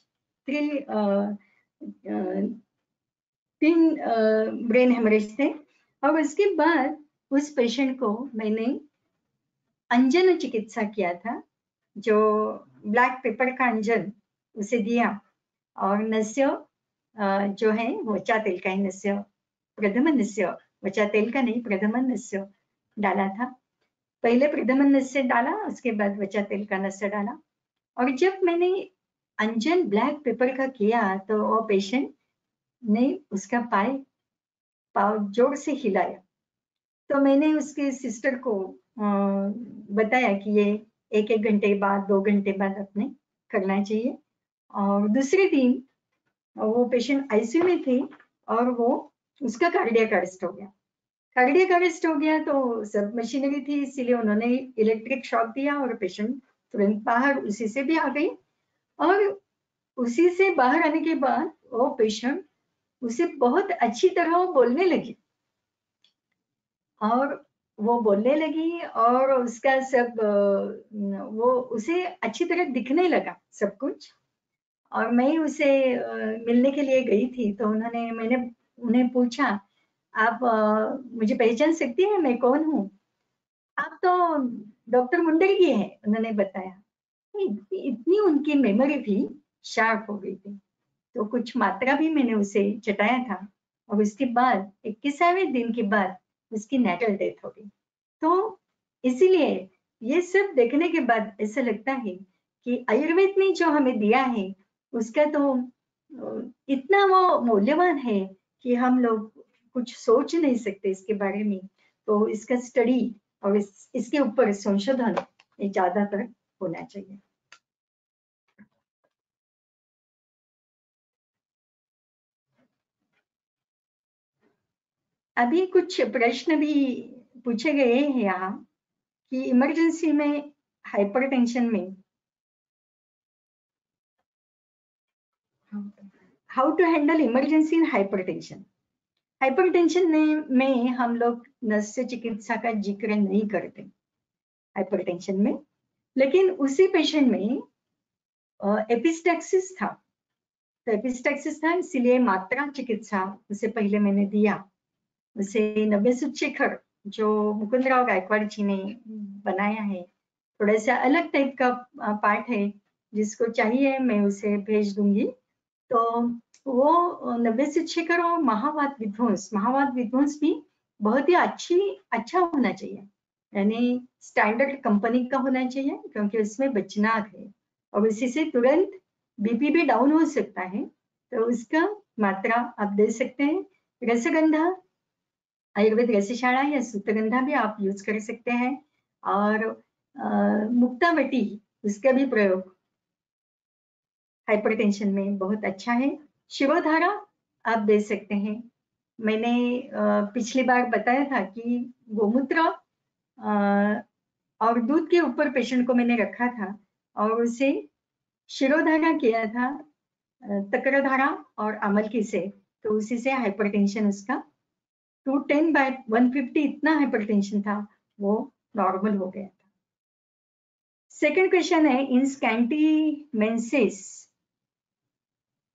B: 3 ब्रेन हेमरेज थे। और उसके बाद उस पेशेंट को मैंने अंजन चिकित्सा किया था, जो ब्लैक पेपर का अंजन उसे दिया, और नस्य जो है वचा तेल का ही नस्य, प्रथम नस्य, वचा तेल का नहीं, प्रथम नस्य डाला था। पहले प्रथम नस्य डाला, उसके बाद वचा तेल का नस्य डाला। और जब मैंने अंजन ब्लैक पेपर का किया तो वो पेशेंट ने उसका पाव जोर से हिलाया। तो मैंने उसके सिस्टर को बताया कि ये 1-1 घंटे बाद, 2 घंटे बाद अपने करना चाहिए। और दूसरे दिन वो पेशेंट आईसीयू में थी, और वो उसका कार्डियक अरेस्ट हो गया। कार्डियक अरेस्ट हो गया तो सब मशीनरी थी, इसीलिए उन्होंने इलेक्ट्रिक शॉक दिया, और पेशेंट तुरंत बाहर उसी से भी आ गई। और उसी से बाहर आने के बाद वो पेशेंट उसे बहुत अच्छी तरह बोलने लगी, और वो बोलने लगी, और उसका सब वो उसे अच्छी तरह दिखने लगा सब कुछ। और मैं उसे मिलने के लिए गई थी, तो मैंने उन्हें पूछा, आप मुझे पहचान सकती हैं, मैं कौन हूँ? आप तो डॉक्टर मुंडरगी है, उन्होंने बताया। इतनी उनकी मेमोरी भी शार्प हो गई थी। तो कुछ मात्रा भी मैंने उसे चटाया था, और उसके बाद 21वें दिन के बाद उसकी नेचुरल डेथ हो गई। तो इसीलिए ये सब देखने के बाद ऐसा लगता है कि आयुर्वेद ने जो हमें दिया है उसका तो इतना वो मूल्यवान है कि हम लोग कुछ सोच नहीं सकते इसके बारे में। तो इसका स्टडी और इसके ऊपर संशोधन ज्यादातर होना चाहिए। अभी कुछ प्रश्न भी पूछे गए हैं यहाँ कि इमरजेंसी में हाइपरटेंशन में how to handle emergency in hypertension. Hypertension में हम लोग नस्य चिकित्सा का जिक्र नहीं करते हाइपरटेंशन में, लेकिन उसी पेशेंट में एपिस्टैक्सिस था, तो एपिस्टैक्सिस था, इसीलिए मात्रा चिकित्सा उसे पहले मैंने दिया। उसे नव्यसुत शेखर जो मुकुंदराव गायकवाड़ जी ने बनाया है, थोड़ा सा अलग टाइप का पार्ट है, जिसको चाहिए मैं उसे भेज दूंगी। तो वो नव्यसुत शेखर और महावात विध्वंस भी बहुत ही अच्छा होना चाहिए, यानी स्टैंडर्ड कंपनी का होना चाहिए, क्योंकि उसमें बचनाक है, और इसी से तुरंत बीपी भी डाउन हो सकता है, तो उसका मात्रा आप दे सकते हैं। रसगंधा, आयुर्वेद रसशाला या सूत्रगंधा भी आप यूज कर सकते हैं, और मुक्तावटी, उसका भी प्रयोग हाइपरटेंशन में बहुत अच्छा है। शिरोधारा आप दे सकते हैं। मैंने पिछली बार बताया था कि गोमूत्र और दूध के ऊपर पेशेंट को मैंने रखा था, और उसे शिरोधारा किया था तक्रधारा और अमलकी से, तो उसी से हाइपरटेंशन उसका 210/150 इतना हाइपरटेंशन था, वो नॉर्मल हो गया था। सेकंड क्वेश्चन है, in scanty menses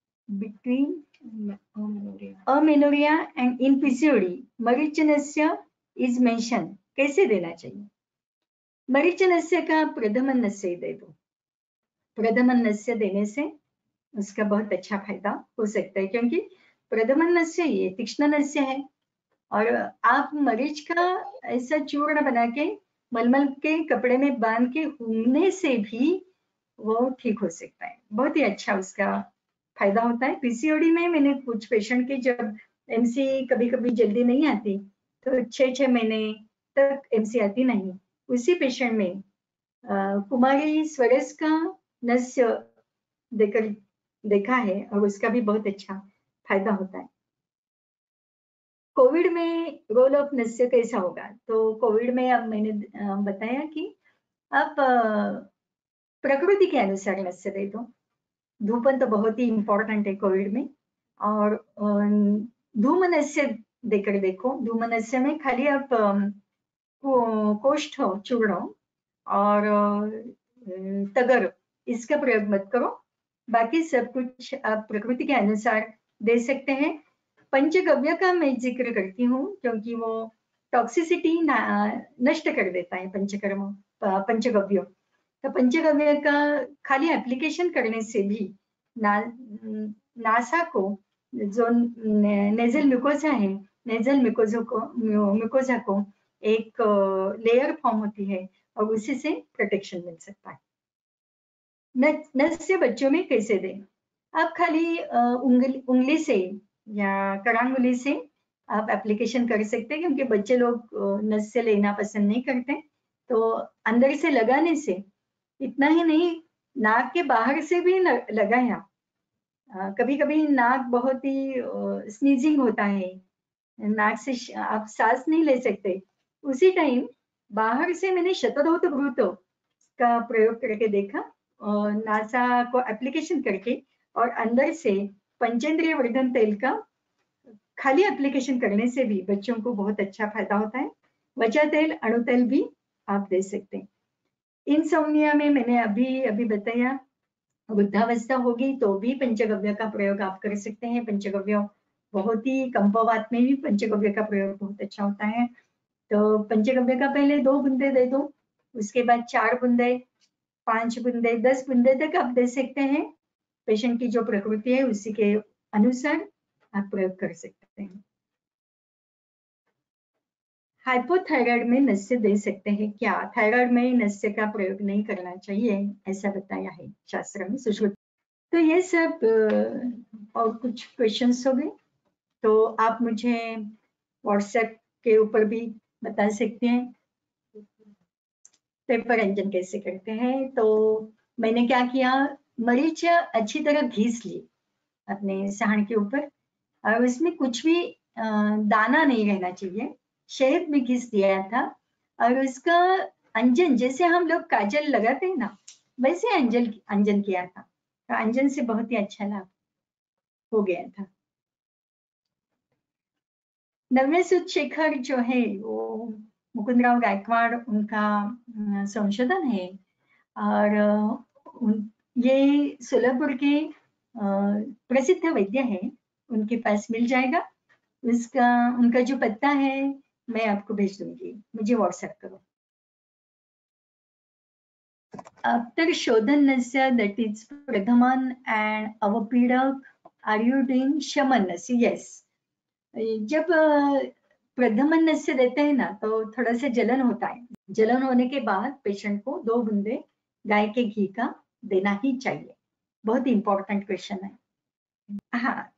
B: between amenorrhea and in PCOD, मरीचनस्य इज मेंशन कैसे देना चाहिए? मरीच नस्य का प्रथम नस्य दे दो। प्रथम नस्य देने से उसका बहुत अच्छा फायदा हो सकता है, क्योंकि प्रथम नस्य ये तीक्ष्ण नस्य है और आप मरीच का ऐसा चूर्ण बना के मलमल के कपड़े में बांध के घूमने से भी वो ठीक हो सकता है। बहुत ही अच्छा उसका फायदा होता है। पीसीओडी में मैंने कुछ पेशेंट के जब एमसी कभी कभी जल्दी नहीं आती तो 6-6 महीने तक एमसी आती नहीं, उसी पेशेंट में कुमारी स्वरस का नस्य देकर देखा है और उसका भी बहुत अच्छा फायदा होता है। कोविड में रोल ऑफ नस्य कैसा होगा? तो कोविड में अब मैंने बताया कि आप प्रकृति के अनुसार नस्य दे दो। धूपन तो बहुत ही इंपॉर्टेंट है कोविड में, और धूम नस्य देकर देखो। धूम नस्य में खाली आप कोष्ठ चूर्ण और तगर इसका प्रयोग मत करो, बाकी सब कुछ आप प्रकृति के अनुसार दे सकते हैं। पंचगव्य का मैं जिक्र करती हूँ क्योंकि वो टॉक्सिसिटी नष्ट कर देता है पंचगव्य। तो पंचगव्य का खाली एप्लीकेशन करने से भी नासा को जो नेजल म्यूकोजा है, नेजल म्यूकोजा को एक लेयर फॉर्म होती है और उसी से प्रोटेक्शन मिल सकता है। नस्य बच्चों में कैसे दें? आप खाली उंगली से या करांगुली से आप एप्लीकेशन कर सकते हैं, क्योंकि बच्चे लोग नस्य लेना पसंद नहीं करते। तो अंदर से लगाने से इतना ही नहीं, नाक के बाहर से भी लगाया। कभी कभी नाक बहुत ही स्नीजिंग होता है, नाक से आप सांस नहीं ले सकते, उसी टाइम बाहर से मैंने शतरोत भ्रूतो का प्रयोग करके देखा और नासा को एप्लीकेशन करके, और अंदर से पंचेंद्रिय वर्धन तेल का खाली एप्लीकेशन करने से भी बच्चों को बहुत अच्छा फायदा होता है। वचा तेल, अणु तेल भी आप दे सकते हैं। इंसोम्निया में मैंने अभी बताया, वृद्धावस्था होगी तो भी पंचगव्य का प्रयोग आप कर सकते हैं। पंचगव्य बहुत ही कंपवात में भी पंचगव्य का प्रयोग बहुत अच्छा होता है। तो पंचगव्य का पहले 2 बूंदे दे दो, उसके बाद 4 बूंदे, 5 बूंदे, 10 बूंदे तक आप दे सकते हैं। पेशेंट की जो प्रकृति है उसी के अनुसार आप प्रयोग कर सकते हैं। हाइपोथायराइड में नस्य दे सकते हैं क्या? थायराइड में नस्य का प्रयोग नहीं करना चाहिए, ऐसा बताया है शास्त्र में, सुश्रुत। तो ये सब और कुछ क्वेश्चंस हो गए, तो आप मुझे व्हाट्सएप के ऊपर भी बता सकते हैं पेपर अंजन कैसे करते हैं। तो मैंने क्या किया, मरीच अच्छी तरह घिस ली अपने साहन के ऊपर, और उसमें कुछ भी दाना नहीं रहना चाहिए, शहद में घिस दिया था, और उसका अंजन जैसे हम लोग काजल लगाते हैं ना, वैसे अंजन किया था। तो अंजन से बहुत ही अच्छा लाभ हो गया था। नव्यसूत शेखर जो है वो मुकुंदराव गायकवाड़ उनका संशोधन है, और ये सोलापुर के प्रसिद्ध वैद्य है, उनके पास मिल जाएगा। उनका जो पत्ता है मैं आपको भेज दूंगी, मुझे व्हाट्सएप करो। After शोधन नस्य, that is प्रथमन and अवपीड़क, are you doing शमन नस्य? Yes. जब प्रथमन नस्य देते हैं ना तो थोड़ा सा जलन होता है। जलन होने के बाद पेशेंट को 2 बूंदे गाय के घी का देना ही चाहिए। बहुत इंपॉर्टेंट क्वेश्चन है। हाँ,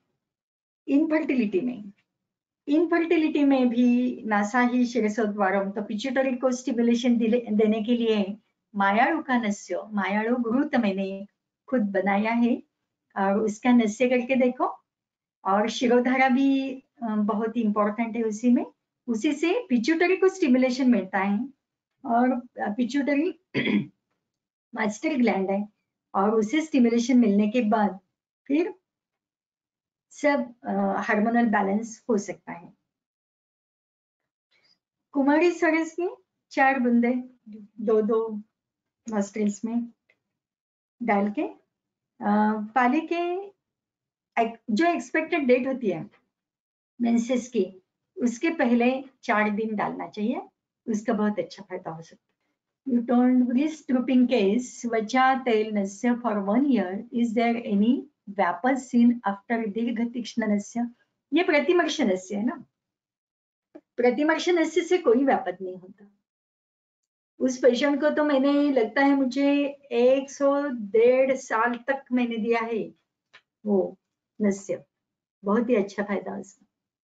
B: इनफर्टिलिटी में भी नासा ही शिरसोद्वारम, तो पिट्यूटरी को स्टिमुलेशन देने के लिए मायाळु का नस्य, मायाळु घृत मैंने खुद बनाया है और उसका नस्य करके देखो। और शिरोधारा भी बहुत ही इंपॉर्टेंट है उसी में, उसी से पिट्यूटरी को स्टिमुलेशन मिलता है, और पिट्यूटरी मास्टर ग्लैंड है, और उसे स्टिमुलेशन मिलने के बाद फिर सब हार्मोनल बैलेंस हो सकता है। कुमारी सरस में 4 बूंदे 2-2 नॉस्ट्रिल्स में डाल के पाली के जो एक्सपेक्टेड डेट होती है मेंसेस की, उसके पहले 4 दिन डालना चाहिए, उसका बहुत अच्छा फायदा हो सकता है। You told this drooping case, त्वचा तेल नस्य for 1 year. Is there any व्यापद seen after दीर्घ तीक्ष्ण नस्य? ये प्रतिमर्श नस्य है ना, प्रतिमर्श नस्य से कोई व्यापद नहीं होता। उस पेशेंट को तो मैंने लगता है मुझे 100-1.5 साल तक मैंने दिया है वो नस्य, बहुत ही अच्छा फायदा उसका।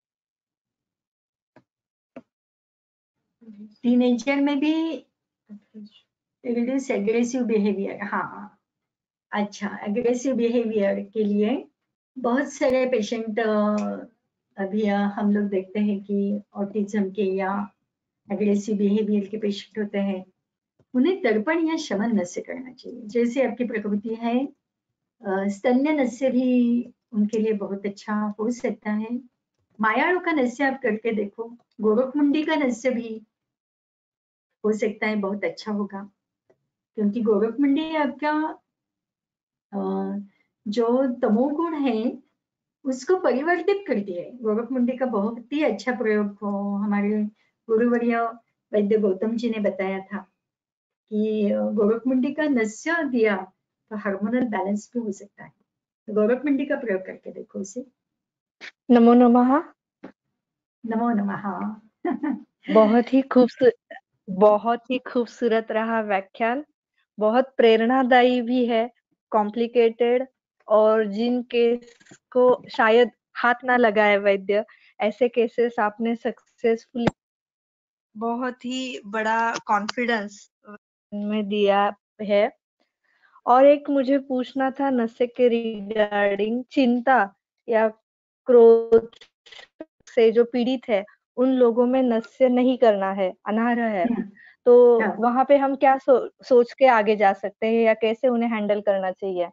B: टीनेजर में भी रिड्यूस एग्रेसिव बिहेवियर, हाँ अच्छा, एग्रेसिव बिहेवियर के लिए बहुत सारे पेशेंट अभी हम लोग देखते हैं कि ऑटिज्म के या एग्रेसिव बिहेवियर के पेशेंट होते हैं, उन्हें तर्पण या शमन नस्य करना चाहिए। जैसे आपकी प्रकृति है, स्तन्य नस्य भी उनके लिए बहुत अच्छा हो सकता है। मायाणु का नस्य आप करके देखो, गोरखमुंडी का नस्य भी हो सकता है बहुत अच्छा होगा, क्योंकि गोरखमुंडी आपका जो तमोगुण है उसको परिवर्तित करती है। गोरखमुंडी का बहुत ही अच्छा प्रयोग हमारे गुरुवर्य वैद्य गौतम जी ने बताया था कि गोरखमुंडी का नस्य दिया तो हार्मोनल बैलेंस भी हो सकता है। तो गोरखमुंडी का प्रयोग करके देखो उसे।
A: नमो नमः।
B: नमो नमः।
A: बहुत ही खूबसूरत रहा व्याख्यान, बहुत प्रेरणादायी भी है, कॉम्प्लिकेटेड, और जिन केस को शायद हाथ ना लगाए वैद्य, ऐसे केसेस आपने सक्सेसफुली बहुत ही बड़ा कॉन्फिडेंस में दिया है। और एक मुझे पूछना था नस्य के रिगार्डिंग, चिंता या क्रोध से जो पीड़ित है उन लोगों में नस्य नहीं करना है, अनार्ह है, तो वहां पे हम क्या सोच के आगे जा सकते हैं या कैसे उन्हें हैंडल करना चाहिए?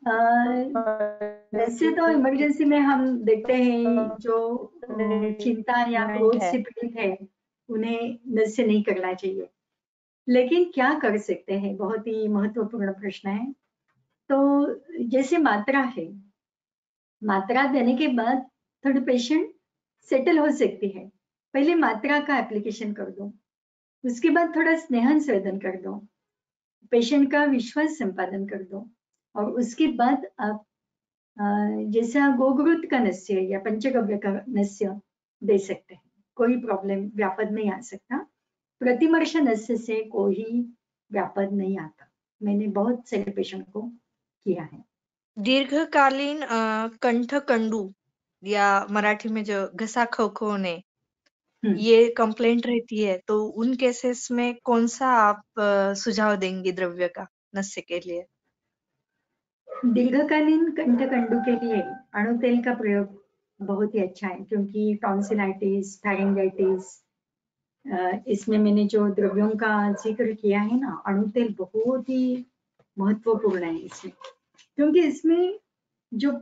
B: वैसे तो इमरजेंसी में हम देखते हैं जो चिंता या क्रोध से पीड़ित है उन्हें नस्य नहीं करना चाहिए, लेकिन क्या कर सकते हैं, बहुत ही महत्वपूर्ण प्रश्न है। तो जैसे मात्रा है, मात्रा देने के बाद थोड़ी पेशेंट सेटल हो सकती है। पहले मात्रा का एप्लीकेशन कर दो, उसके बाद थोड़ा स्नेहन संवेदन कर दो, पेशेंट का विश्वास संपादन कर दो, और उसके बाद आप जैसा गोग्रुत का नस्य या पंचगव्य का नस्य दे सकते हैं, कोई प्रॉब्लम व्यापद नहीं आ सकता। प्रतिमर्श नस्य से कोई व्यापद नहीं आता, मैंने बहुत सारे पेशेंट को किया है।
A: दीर्घकालीन कंठकंडू या मराठी में जो घसा खो ये कंप्लेंट रहती है, तो उन केसेस में कौन सा आप सुझाव देंगे द्रव्य का नस्य के लिए?
B: दीर्घकालीन कंठकंडू के लिए अणुतेल का प्रयोग बहुत ही अच्छा है, क्योंकि टॉन्सिलाइटिस, फैरिंगाइटिस, इसमें मैंने जो द्रव्यों का जिक्र किया है ना, अणुतेल बहुत ही महत्वपूर्ण है इसमें, क्योंकि इसमें जो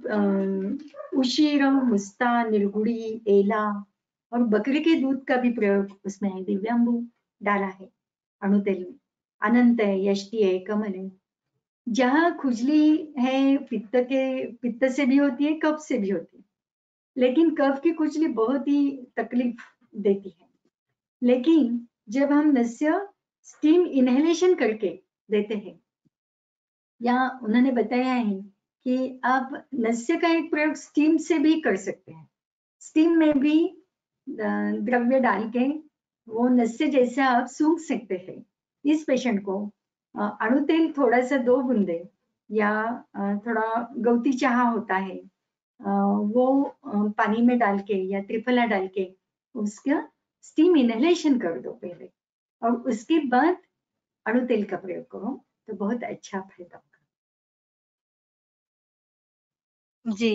B: उशीर, मुस्ता, निर्गुड़ी, एला और बकरी के दूध का भी प्रयोग उसमें है, दिव्यांबु डाला है अणुतेल में, अनंत है, यष्टि है, कमल है। जहाँ खुजली है पित्त से भी होती है, कफ से भी होती है, लेकिन कफ की खुजली बहुत ही तकलीफ देती है, लेकिन जब हम नस्य स्टीम इनहेलेशन करके देते हैं, या उन्होंने बताया है कि आप नस्य का एक प्रयोग स्टीम से भी कर सकते हैं। स्टीम में भी द्रव्य डाल के वो नस्य जैसे आप सूंघ सकते हैं। इस पेशेंट को अणुतेल थोड़ा सा 2 बूंदे या थोड़ा गौती चाहा होता है, वो पानी में डाल के या त्रिफला डाल के उसका स्टीम इनहेलेशन कर दो पहले, और उसके बाद अणुतेल का प्रयोग करो तो बहुत अच्छा फायदा होगा।
A: जी,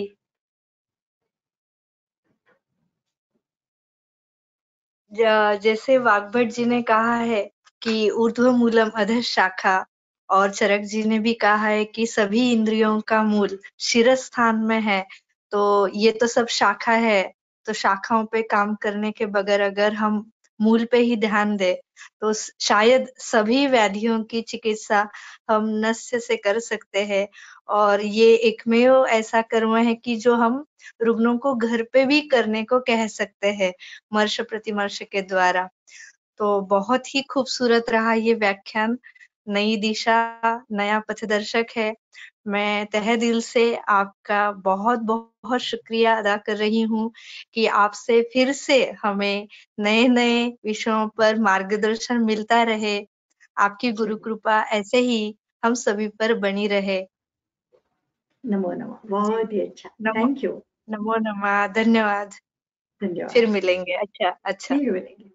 A: जैसे वाग्भट जी ने कहा है कि ऊर्ध्व मूलम अधः शाखा, और चरक जी ने भी कहा है कि सभी इंद्रियों का मूल शिरस स्थान में है, तो ये तो सब शाखा है, तो शाखाओं पे काम करने के बगैर अगर हम मूल पे ही ध्यान दे तो शायद सभी व्याधियों की चिकित्सा हम नस्य से कर सकते हैं। और ये एकमेव ऐसा कर्म है कि जो हम रुग्णों को घर पे भी करने को कह सकते हैं मर्श प्रतिमर्श के द्वारा। तो बहुत ही खूबसूरत रहा ये व्याख्यान। नई दिशा, नया पथदर्शक है। मैं तहे दिल से आपका बहुत-बहुत शुक्रिया अदा कर रही हूँ कि आपसे फिर से हमें नए-नए विषयों पर मार्गदर्शन मिलता रहे। आपकी गुरु कृपा ऐसे ही हम सभी पर बनी रहे।
B: नमो नमः, बहुत ही अच्छा,
A: नमो
B: थैंक यू।
A: नमो नमः, धन्यवाद।
B: धन्यवाद।
A: फिर मिलेंगे। अच्छा, अच्छा।
B: फिर मिलेंगे।